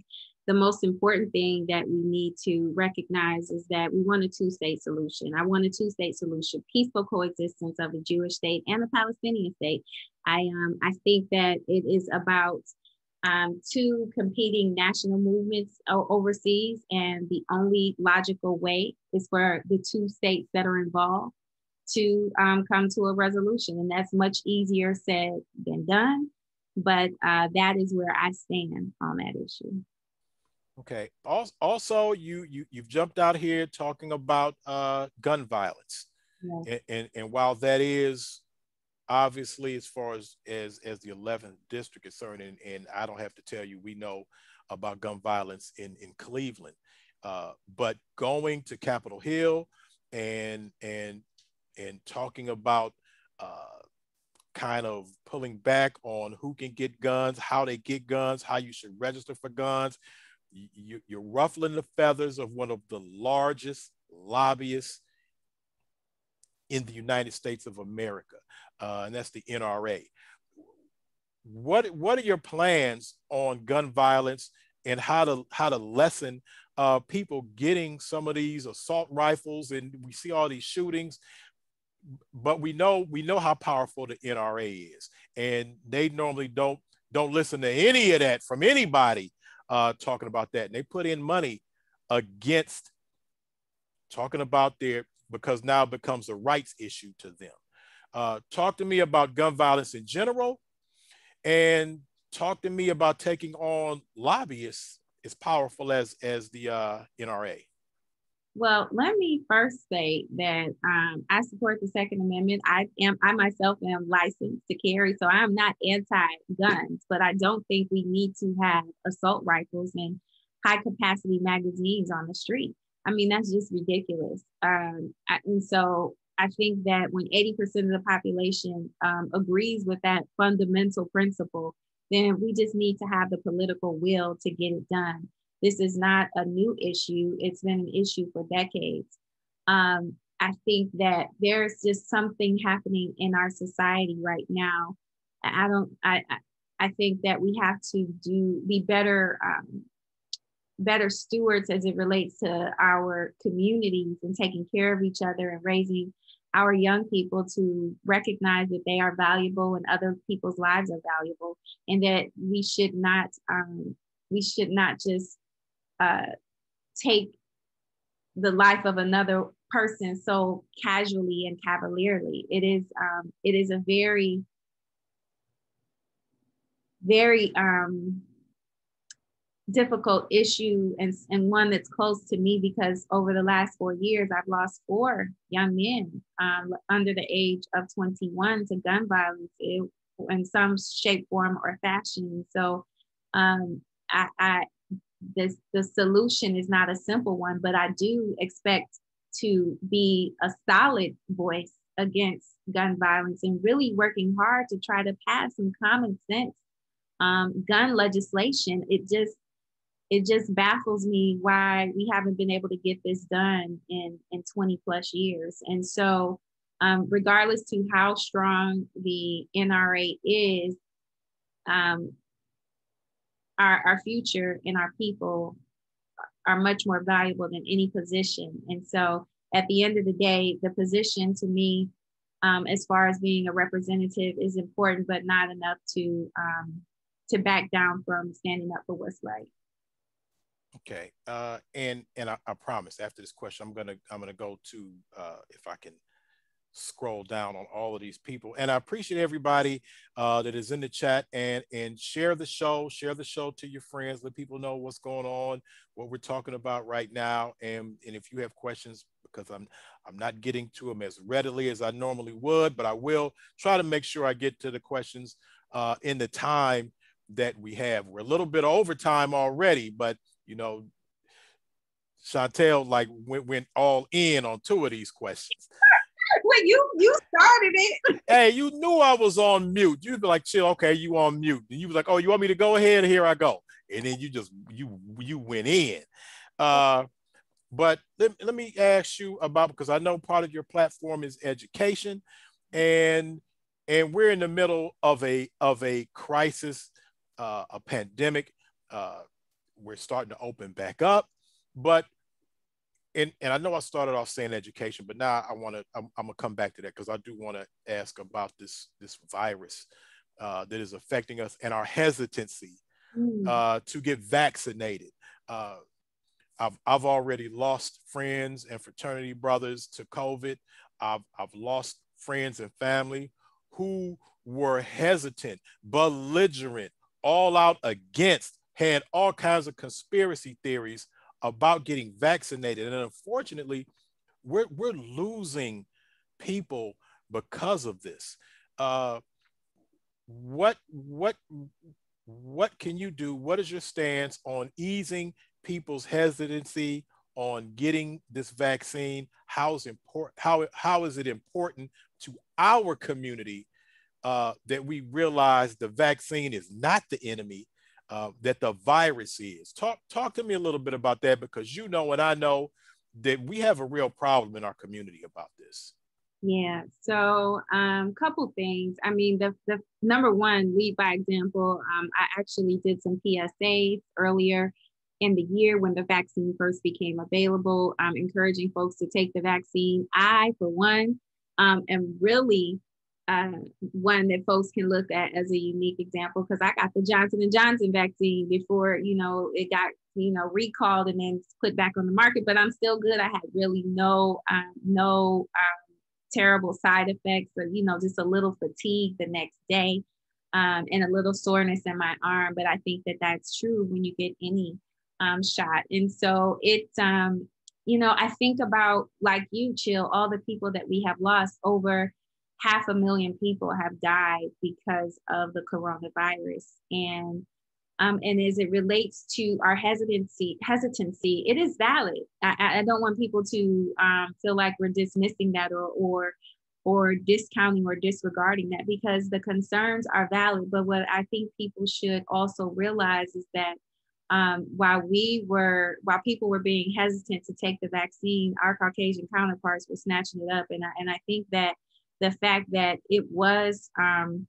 the most important thing that we need to recognize is that we want a two-state solution. I want a two-state solution, peaceful coexistence of a Jewish state and a Palestinian state. I um I think that it is about um, two competing national movements o- overseas, and the only logical way is for the two states that are involved to um, come to a resolution, and that's much easier said than done. But uh, that is where I stand on that issue. Okay. Also, you you you've jumped out here talking about uh, gun violence, Yes. and, and and while that is obviously, as far as as as the eleventh district is concerned, and, and I don't have to tell you, we know about gun violence in in Cleveland, uh, but going to Capitol Hill and and and talking about uh, kind of pulling back on who can get guns, how they get guns, how you should register for guns. You, you're ruffling the feathers of one of the largest lobbyists in the United States of America, uh, and that's the N R A. What what are your plans on gun violence and how to how to lessen uh, people getting some of these assault rifles? And we see all these shootings, but we know we know how powerful the N R A is, and they normally don't don't listen to any of that from anybody uh, talking about that. And they put in money against talking about their, because now it becomes a rights issue to them. Uh, talk to me about gun violence in general, and talk to me about taking on lobbyists as powerful as as the uh, N R A. Well, let me first say that um, I support the Second Amendment. I am, I myself am licensed to carry, so I'm not anti-guns, but I don't think we need to have assault rifles and high-capacity magazines on the street. I mean, that's just ridiculous. Um, I, and so I think that when eighty percent of the population um, agrees with that fundamental principle, then we just need to have the political will to get it done. This is not a new issue. It's been an issue for decades. Um, I think that there's just something happening in our society right now. I don't, I, I think that we have to do, be better, um, better stewards as it relates to our communities and taking care of each other and raising our young people to recognize that they are valuable and other people's lives are valuable, and that we should not, um, we should not just Uh, take the life of another person so casually and cavalierly. It is um, it is a very, very um, difficult issue, and, and one that's close to me because over the last four years, I've lost four young men um, under the age of twenty-one to gun violence it, in some shape, form, or fashion. So um, I, I this the solution is not a simple one, but I do expect to be a solid voice against gun violence and really working hard to try to pass some common sense um, gun legislation. It just it just baffles me why we haven't been able to get this done in in twenty plus years. And so um, regardless to how strong the N R A is, um, Our, our future and our people are much more valuable than any position. And so at the end of the day, the position to me, um, as far as being a representative, is important, but not enough to um, to back down from standing up for what's right. Okay, uh, and and I, I promise after this question, I'm gonna I'm gonna go to uh, if I can scroll down on all of these people. And I appreciate everybody uh, that is in the chat, and and share the show, share the show to your friends, let people know what's going on, what we're talking about right now. And, and if you have questions, because I'm I'm not getting to them as readily as I normally would, but I will try to make sure I get to the questions uh, in the time that we have. We're a little bit over time already, but you know, Chantel like went, went all in on two of these questions. Well, you you started it. Hey, you knew I was on mute. You'd be like, chill, okay, you on mute. And you was like, oh, you want me to go ahead? Here I go. And then you just you you went in. Uh, but let, let me ask you about, because I know part of your platform is education, and and we're in the middle of a of a crisis, uh, a pandemic. Uh, we're starting to open back up, but and, and I know I started off saying education, but now I want to, I'm, I'm gonna come back to that because I do want to ask about this, this virus uh, that is affecting us and our hesitancy uh, to get vaccinated. Uh, I've, I've already lost friends and fraternity brothers to COVID. I've, I've lost friends and family who were hesitant, belligerent, all out against, had all kinds of conspiracy theories about getting vaccinated. And unfortunately, we're, we're losing people because of this. Uh, what, what, what can you do? What is your stance on easing people's hesitancy on getting this vaccine? How's important, how, how is it important to our community uh, that we realize the vaccine is not the enemy, Uh, that the virus is? Talk talk to me a little bit about that, because you know and I know that we have a real problem in our community about this. Yeah, so um, couple things. I mean, the, the number one, lead by example. Um, I actually did some P S As earlier in the year when the vaccine first became available, um, encouraging folks to take the vaccine. I, for one, um, am really uh, one that folks can look at as a unique example, because I got the Johnson and Johnson vaccine before, you know, it got, you know, recalled and then put back on the market, but I'm still good. I had really no, um, no um, terrible side effects, or, you know, just a little fatigue the next day um, and a little soreness in my arm. But I think that that's true when you get any um, shot. And so it's, um, you know, I think about, like you, Chill, all the people that we have lost. Over half a million people have died because of the coronavirus. And um, and as it relates to our hesitancy, hesitancy, it is valid. I, I don't want people to um, feel like we're dismissing that, or or or discounting or disregarding that, because the concerns are valid. But what I think people should also realize is that um, while we were, while people were being hesitant to take the vaccine, our Caucasian counterparts were snatching it up. And I, and I think that the fact that it was um,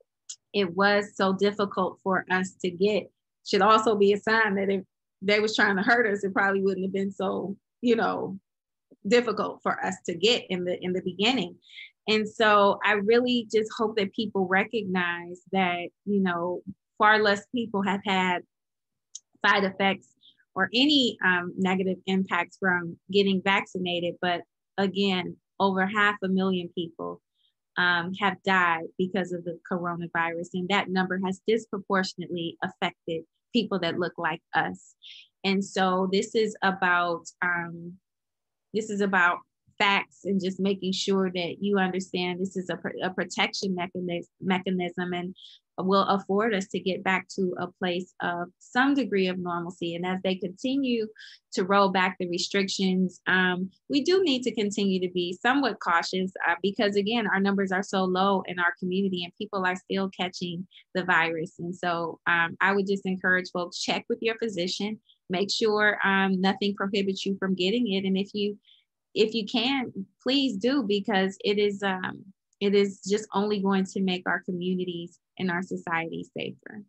it was so difficult for us to get should also be a sign that if they was trying to hurt us, it probably wouldn't have been so, you know, difficult for us to get in the in the beginning. And so I really just hope that people recognize that, you know, far less people have had side effects or any um, negative impacts from getting vaccinated. But again, over half a million people um, have died because of the coronavirus. And that number has disproportionately affected people that look like us. And so this is about, um, this is about facts and just making sure that you understand this is a, a protection mechanism, mechanism and will afford us to get back to a place of some degree of normalcy. And as they continue to roll back the restrictions, um, we do need to continue to be somewhat cautious uh, because, again, our numbers are so low in our community and people are still catching the virus. And so um, I would just encourage folks, check with your physician, make sure um, nothing prohibits you from getting it. And if you if you can, please do, because it is um, it is just only going to make our communities and our society safer.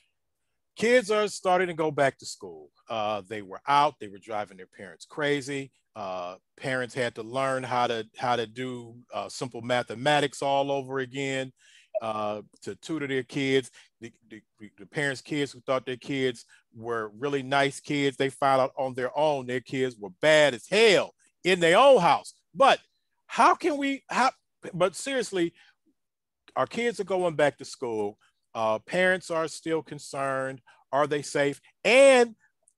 Kids are starting to go back to school. Uh, they were out, they were driving their parents crazy. Uh, parents had to learn how to how to do uh, simple mathematics all over again uh, to tutor their kids. The, the, the parents' kids who thought their kids were really nice kids, they found out on their own their kids were bad as hell in their own house. But how can we, how, but seriously, our kids are going back to school. Uh, parents are still concerned. Are they safe? And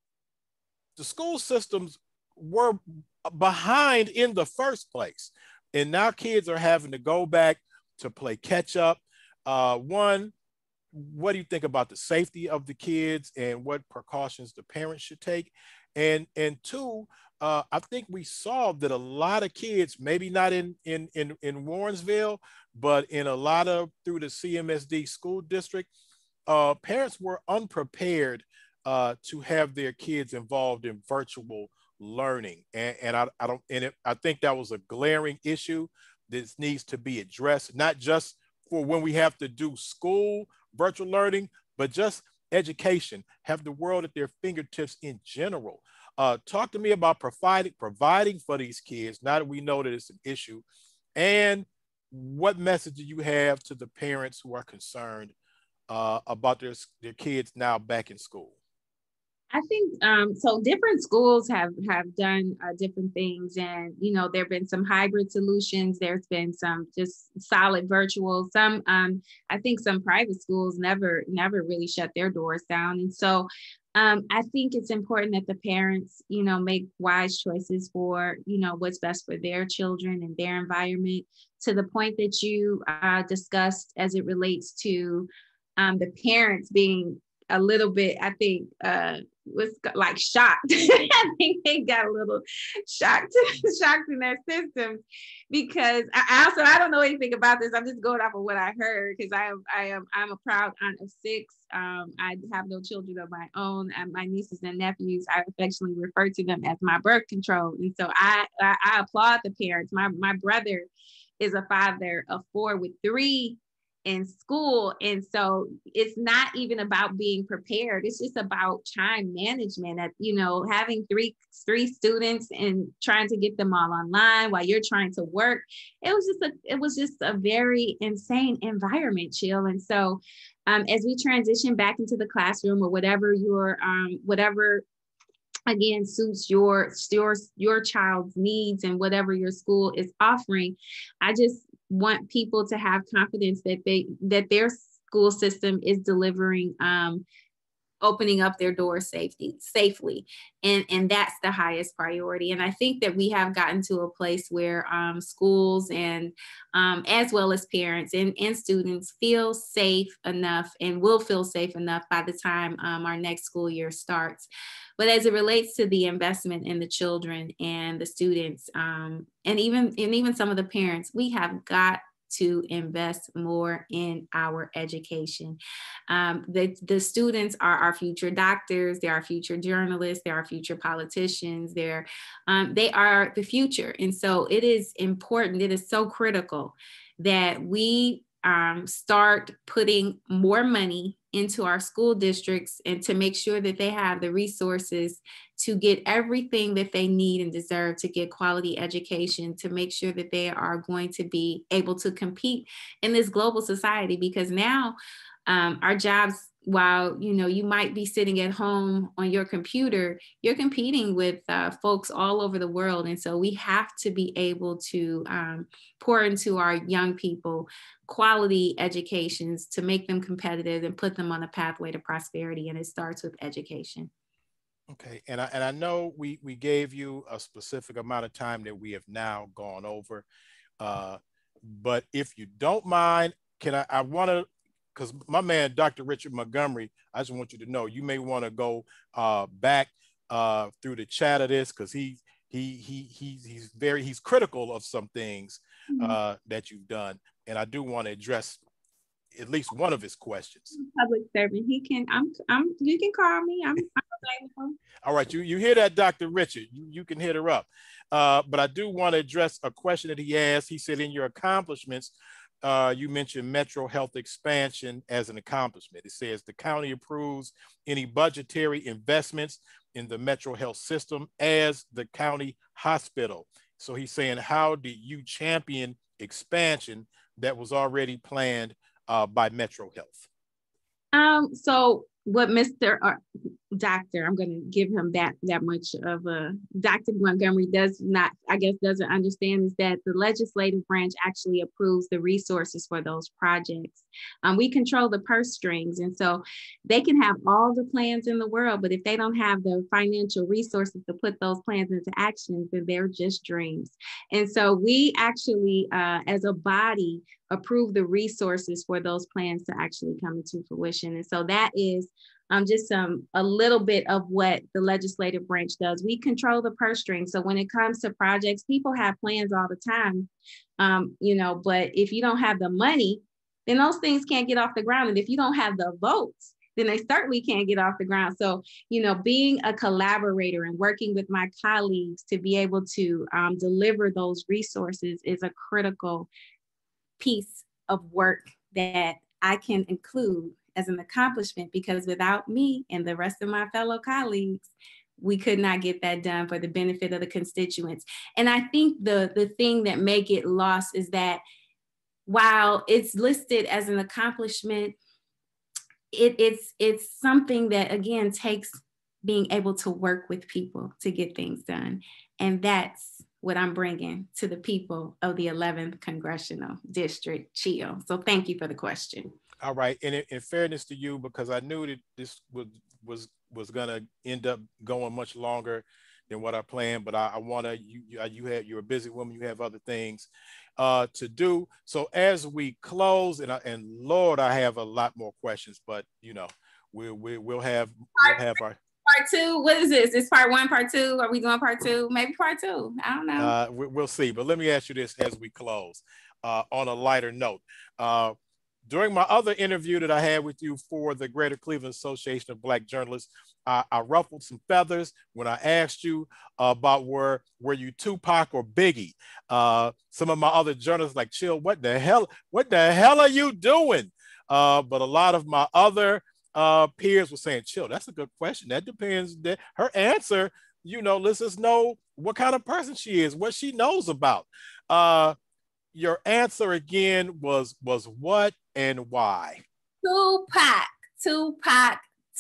the school systems were behind in the first place. And now kids are having to go back to play catch up. Uh, one, what do you think about the safety of the kids and what precautions the parents should take? And, and two, uh, I think we saw that a lot of kids, maybe not in, in, in, in Warrensville, but in a lot of through the C M S D school district, uh, parents were unprepared uh, to have their kids involved in virtual learning. And, and I, I don't, and it, I think that was a glaring issue that needs to be addressed, not just for when we have to do school virtual learning, but just education, have the world at their fingertips in general. Uh, talk to me about providing, providing for these kids, now that we know that it's an issue, and what message do you have to the parents who are concerned uh, about their, their kids now back in school? I think um, so. Different schools have have done uh, different things, and you know there have been some hybrid solutions. There's been some just solid virtual. Some um, I think some private schools never never really shut their doors down, and so um, I think it's important that the parents you know make wise choices for you know what's best for their children and their environment. To the point that you uh, discussed as it relates to um, the parents being a little bit, I think, uh, was like shocked. I think they got a little shocked, shocked in their systems because I also I don't know anything about this. I'm just going off of what I heard because I am I am I'm a proud aunt of six. Um, I have no children of my own. And my nieces and nephews, I affectionately refer to them as my birth control. And so I I, I applaud the parents. My my brother is a father of four with three in school. And so it's not even about being prepared. It's just about time management at, you know, having three, three students and trying to get them all online while you're trying to work. It was just a, it was just a very insane environment, Chill. And so um, as we transition back into the classroom or whatever your, um, whatever again suits your your your child's needs and whatever your school is offering, I just want people to have confidence that they that their school system is delivering um opening up their doors safety safely and and that's the highest priority. And I think that we have gotten to a place where um, schools and um, as well as parents and, and students feel safe enough and will feel safe enough by the time um, our next school year starts. But as it relates to the investment in the children and the students um, and even and even some of the parents, we have got to invest more in our education. Um, the, the students are our future doctors, they're our future journalists, they're our future politicians, they're, um, they are the future. And so it is important, it is so critical that we um, start putting more money into our school districts and to make sure that they have the resources to get everything that they need and deserve to get quality education, to make sure that they are going to be able to compete in this global society. Because now um, our jobs, while you know you might be sitting at home on your computer, you're competing with uh, folks all over the world. And so we have to be able to um, pour into our young people quality educations to make them competitive and put them on a pathway to prosperity. And it starts with education. Okay, and I and I know we we gave you a specific amount of time that we have now gone over, uh, but if you don't mind, can I I want to, because my man Doctor Richard Montgomery, I just want you to know you may want to go uh, back uh, through the chat of this because he he he he's he's very he's critical of some things uh, mm-hmm. that you've done, and I do want to address at least one of his questions. Public servant. He can, I'm, I'm, you can call me. I'm, I'm available. All right. You, you hear that, Doctor Richard, you, you can hit her up. Uh, but I do want to address a question that he asked. He said, in your accomplishments, uh, you mentioned Metro Health expansion as an accomplishment. It says the county approves any budgetary investments in the Metro Health system as the county hospital. So he's saying, how did you champion expansion that was already planned Uh, by Metro Health? Um, so what Mister Uh, Doctor, I'm going to give him that that much of a Doctor Montgomery does not, I guess, doesn't understand is that the legislative branch actually approves the resources for those projects. Um, we control the purse strings, and so they can have all the plans in the world, but if they don't have the financial resources to put those plans into action, then they're just dreams. And so we actually, uh, as a body, approve the resources for those plans to actually come into fruition. And so that is um, just some a little bit of what the legislative branch does. We control the purse string. So when it comes to projects, people have plans all the time, um, you know, but if you don't have the money, then those things can't get off the ground. And if you don't have the votes, then they certainly can't get off the ground. So, you know, being a collaborator and working with my colleagues to be able to um, deliver those resources is a critical piece of work that I can include as an accomplishment, because without me and the rest of my fellow colleagues, we could not get that done for the benefit of the constituents. And I think the, the thing that make it lost is that while it's listed as an accomplishment, it, it's, it's something that, again, takes being able to work with people to get things done. And that's what I'm bringing to the people of the eleventh Congressional District, CHIL. So thank you for the question. All right. And in, in fairness to you, because I knew that this was, was, was going to end up going much longer than what I planned, but I, I want to, you, you, you have, you're a busy woman, you have other things uh, to do. So as we close, and, I, and Lord, I have a lot more questions, but you know, we, we, we'll have, we'll have our, part two. What is this? Is part one, part two? Are we doing part two? Maybe part two. I don't know. Uh, we, we'll see. But let me ask you this as we close uh, on a lighter note. Uh, during my other interview that I had with you for the Greater Cleveland Association of Black Journalists, uh, I ruffled some feathers when I asked you about were, were you Tupac or Biggie? Uh, some of my other journalists like, Chill, what the hell, what the hell are you doing? Uh, but a lot of my other Uh, peers were saying, Chill, that's a good question. That depends. That her answer, you know, lets us know what kind of person she is, what she knows about. Uh, your answer again was was what and why? Tupac, Tupac,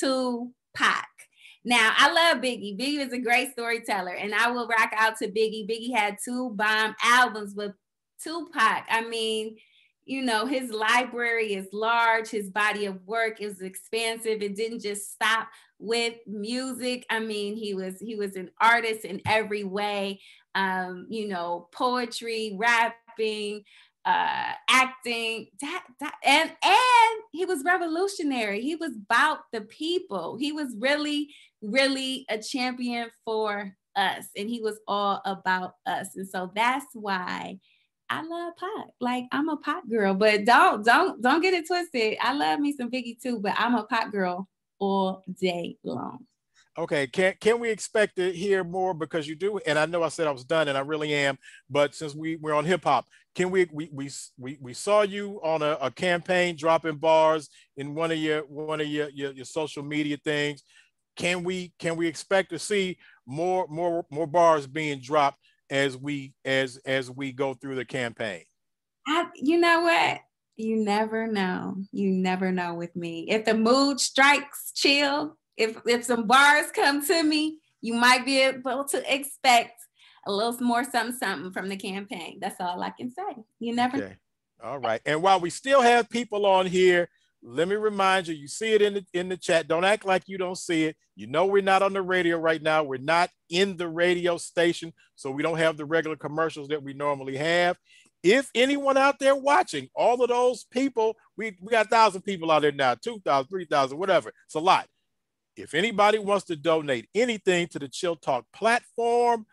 Tupac. Now, I love Biggie. Biggie is a great storyteller, and I will rock out to Biggie. Biggie had two bomb albums, but Tupac, I mean, you know, his library is large, his body of work is expansive. It didn't just stop with music. I mean, he was he was an artist in every way, um, you know, poetry, rapping, uh, acting, that, that, and, and he was revolutionary. He was about the people. He was really, really a champion for us, and he was all about us. And so that's why I love Pac. Like, I'm a Pac girl, but don't don't don't get it twisted. I love me some Biggie too, but I'm a Pac girl all day long. Okay, can can we expect to hear more, because you do? And I know I said I was done, and I really am. But since we we're on hip hop, can we we we we, we saw you on a, a campaign dropping bars in one of your one of your, your your social media things. Can we can we expect to see more more more bars being dropped as we as as we go through the campaign? I, you know what? You never know. You never know with me. If the mood strikes, Chill. If if some bars come to me, you might be able to expect a little more something something from the campaign. That's all I can say. You never. Okay. All right. And while we still have people on here, let me remind you, you see it in the in the chat. Don't act like you don't see it. You know we're not on the radio right now. We're not in the radio station, so we don't have the regular commercials that we normally have. If anyone out there watching, all of those people, we, we got a thousand people out there now, two thousand, three thousand, whatever. It's a lot. If anybody wants to donate anything to the Chill Talk platform,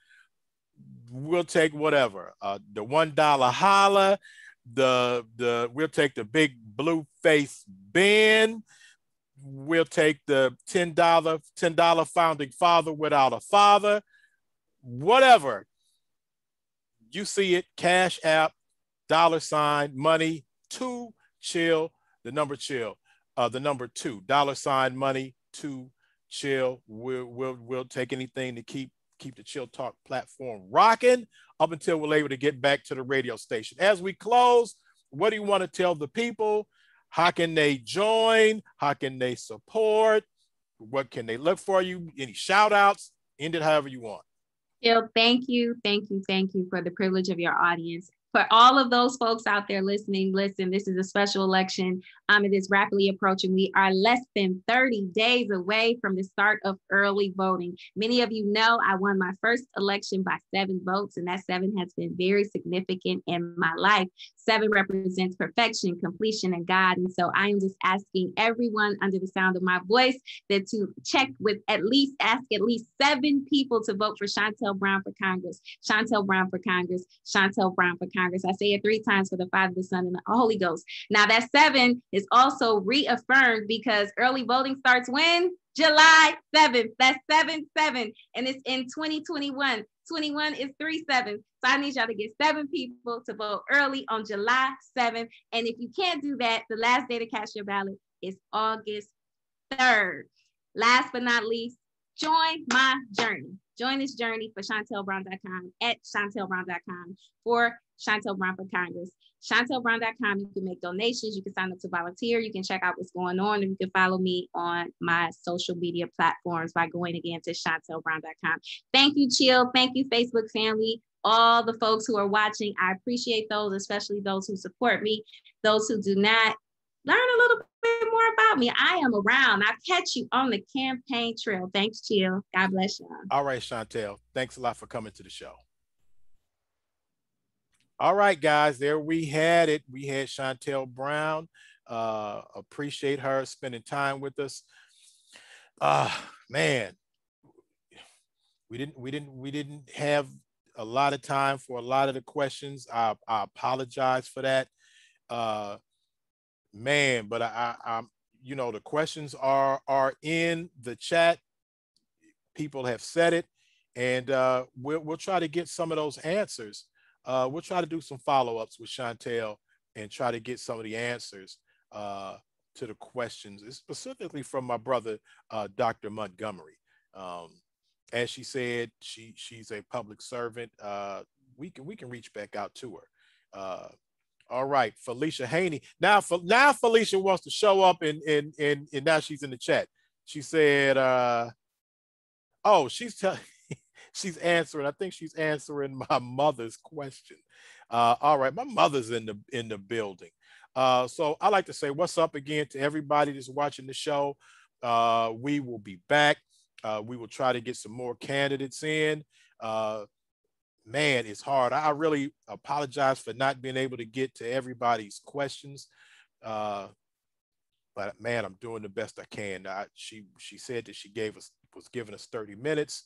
we'll take whatever. Uh, the one dollar holla, the the we'll take the big blue face bin. We'll take the ten dollar ten dollar founding father without a father. Whatever. You see it, Cash App, dollar sign, money, two, Chill, the number Chill, uh, the number two, dollar sign, money, two, Chill. We'll, we'll, we'll take anything to keep, keep the Chill Talk platform rocking up until we're able to get back to the radio station. As we close, what do you want to tell the people? How can they join? How can they support? What can they look for you? Any shout outs? End it however you want. Chill, thank you, thank you, thank you for the privilege of your audience. For all of those folks out there listening, listen, this is a special election. Um, it is rapidly approaching. We are less than thirty days away from the start of early voting. Many of you know I won my first election by seven votes, and that seven has been very significant in my life. Seven represents perfection, completion, and God. And so I am just asking everyone under the sound of my voice that to check with at least, ask at least seven people to vote for Shontel Brown for Congress, Shontel Brown for Congress, Shontel Brown for Congress. I say it three times for the Father, the Son, and the Holy Ghost. Now that seven is also reaffirmed because early voting starts when? July seventh. That's seven, seven. And it's in twenty twenty-one. twenty-one is three seven. So I need y'all to get seven people to vote early on July seventh. And if you can't do that, the last day to cast your ballot is August third. Last but not least, join my journey. Join this journey for Chantel Brown dot com at Chantel Brown dot com for Chantel Brown for Congress. Chantel Brown dot com, you can make donations, you can sign up to volunteer, you can check out what's going on, and you can follow me on my social media platforms by going again to Chantel Brown dot com. Thank you, Chill. Thank you, Facebook family. All the folks who are watching, I appreciate those, especially those who support me. Those who do not, learn a little bit more about me. I am around. I'll catch you on the campaign trail. Thanks, Chill. God bless you. All right, Chantel. Thanks a lot for coming to the show. All right, guys, there we had it. We had Chantel Brown. Uh, appreciate her spending time with us. Uh, man, we didn't, we didn't, we didn't have a lot of time for a lot of the questions. I, I apologize for that. Uh, man, but I, I, I'm, you know, the questions are, are in the chat. People have said it, and uh, we'll, we'll try to get some of those answers. Uh, we'll try to do some follow-ups with Chantel and try to get some of the answers uh, to the questions, specifically from my brother, uh, Doctor Montgomery. Um, as she said, she she's a public servant. Uh, we can we can reach back out to her. Uh, all right, Felicia Haney. Now, for, now Felicia wants to show up, and and and and now she's in the chat. She said, uh, "Oh, she's telling." She's answering. I think she's answering my mother's question. Uh, all right, my mother's in the in the building. Uh, so I like to say what's up again to everybody that's watching the show. Uh, we will be back. Uh, we will try to get some more candidates in. Uh, man, it's hard. I really apologize for not being able to get to everybody's questions. Uh, but man, I'm doing the best I can. I, she she said that she gave us was giving us thirty minutes.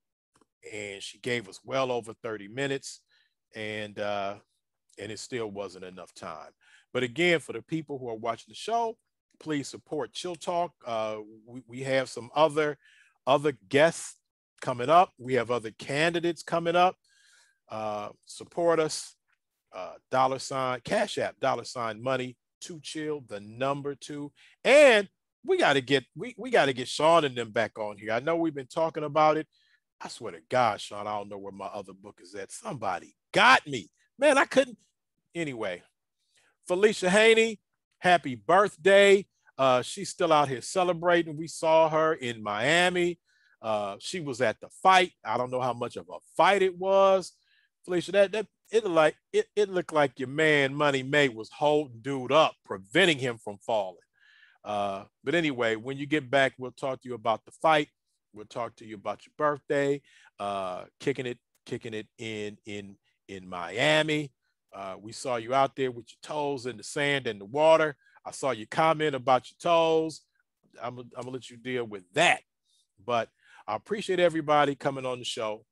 And she gave us well over thirty minutes, and uh, and it still wasn't enough time. But again, for the people who are watching the show, please support Chill Talk. Uh, we, we have some other, other guests coming up. We have other candidates coming up. Uh, support us. Uh, dollar sign, Cash App, dollar sign money, to Chill, the number two. And we got to get, we, we got to get Sean and them back on here. I know we've been talking about it. I swear to God, Sean, I don't know where my other book is at. Somebody got me. Man, I couldn't. Anyway, Felicia Haney, happy birthday. Uh, she's still out here celebrating. We saw her in Miami. Uh, she was at the fight. I don't know how much of a fight it was. Felicia, that, that it, like, it, it looked like your man, Money May, was holding dude up, preventing him from falling. Uh, but anyway, when you get back, we'll talk to you about the fight. We'll talk to you about your birthday, uh, kicking it, kicking it in in in Miami. Uh, we saw you out there with your toes in the sand and the water. I saw you comment about your toes. I'm, I'm gonna let you deal with that. But I appreciate everybody coming on the show.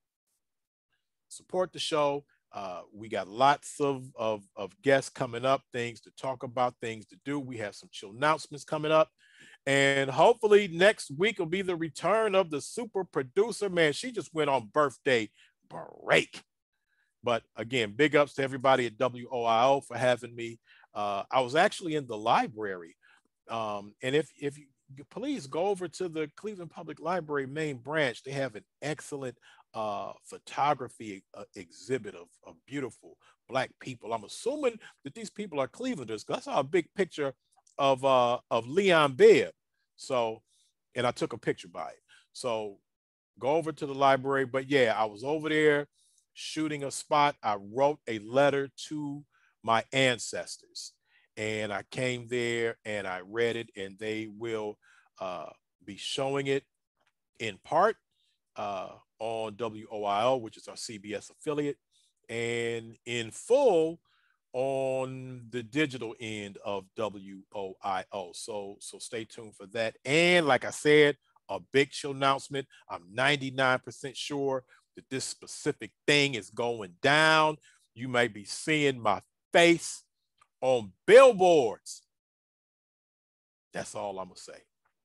Support the show. Uh, we got lots of, of of guests coming up, things to talk about, things to do. We have some chill announcements coming up. And hopefully next week will be the return of the super producer. Man, she just went on birthday break. But again, big ups to everybody at W O I O for having me. Uh, I was actually in the library. Um, and if, if you please go over to the Cleveland Public Library main branch, they have an excellent uh, photography uh, exhibit of, of beautiful Black people. I'm assuming that these people are Clevelanders, because I saw a big picture of uh of Leon Bibb. So, and I took a picture by it. So go over to the library. But yeah, I was over there shooting a spot. I wrote a letter to my ancestors, and I came there and I read it, and they will uh be showing it in part uh on W O I O, which is our C B S affiliate, and in full on the digital end of W O I O. So, so stay tuned for that. And like I said, a big chill announcement. I'm ninety-nine percent sure that this specific thing is going down. You may be seeing my face on billboards. That's all I'm gonna say.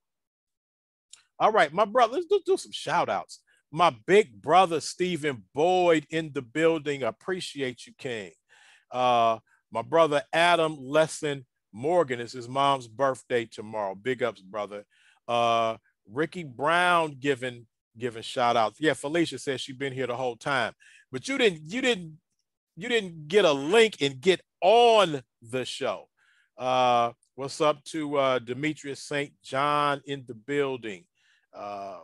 All right, my brother, let's do, do some shout outs. My big brother, Stephen Boyd, in the building. I appreciate you, King. Uh, my brother, Adam Lesson Morgan, it's his mom's birthday tomorrow. Big ups, brother. Uh, Ricky Brown giving giving shout outs. Yeah, Felicia says she's been here the whole time, but you didn't you didn't you didn't get a link and get on the show. Uh, what's up to uh, Demetrius Saint John in the building? Uh,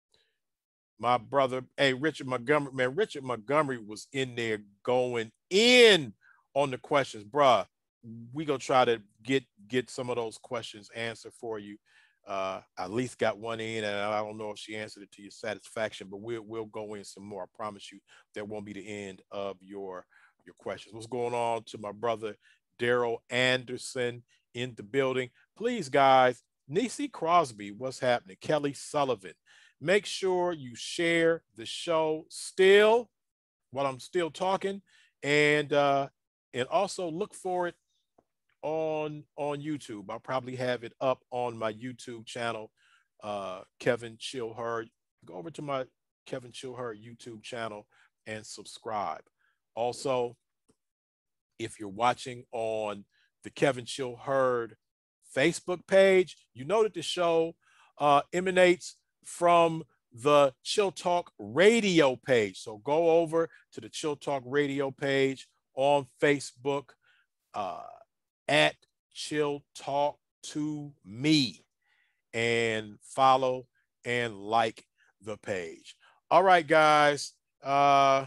my brother, hey, Richard Montgomery, man, Richard Montgomery was in there going in on the questions, bruh. We gonna try to get get some of those questions answered for you. Uh, I at least got one in, and I don't know if she answered it to your satisfaction, but we'll we'll go in some more. I promise you that won't be the end of your your questions. What's going on to my brother Daryl Anderson in the building? Please, guys, Niecy Crosby, what's happening? Kelly Sullivan. Make sure you share the show still while I'm still talking, and uh, and also look for it on on YouTube. I'll probably have it up on my YouTube channel, uh, Kevin Chilherd. Go over to my Kevin Chilherd YouTube channel and subscribe. Also, if you're watching on the Kevin Chilherd Facebook page, you know that the show uh, emanates from the Chill Talk radio page. So go over to the Chill Talk radio page on Facebook uh, at Chill Talk to Me and follow and like the page. All right, guys. Uh,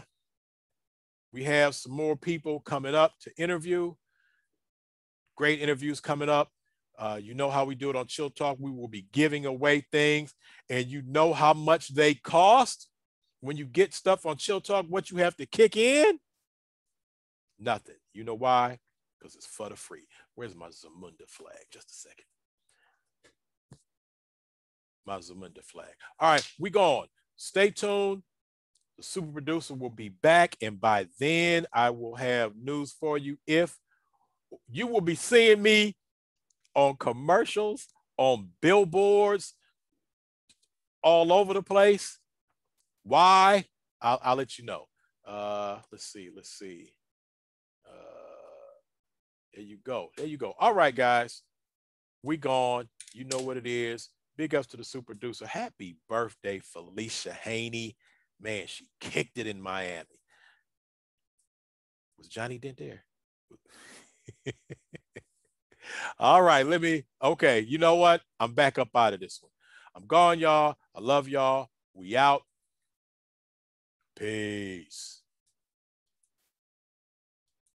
we have some more people coming up to interview. Great interviews coming up. Uh, you know how we do it on Chill Talk. We will be giving away things, and you know how much they cost when you get stuff on Chill Talk. What you have to kick in? Nothing. You know why? Because it's for the free. Where's my Zamunda flag? Just a second. My Zamunda flag. All right, we gone. Stay tuned. The super producer will be back, and by then I will have news for you. If you will be seeing me on commercials, on billboards, all over the place. Why? I'll, I'll let you know. Uh, let's see. Let's see. Uh, there you go. There you go. All right, guys. We gone. You know what it is. Big ups to the super producer. Happy birthday, Felicia Haney. Man, she kicked it in Miami. Was Johnny Dent there? All right, let me, okay, you know what? I'm back up out of this one. I'm gone, y'all. I love y'all. We out. Peace.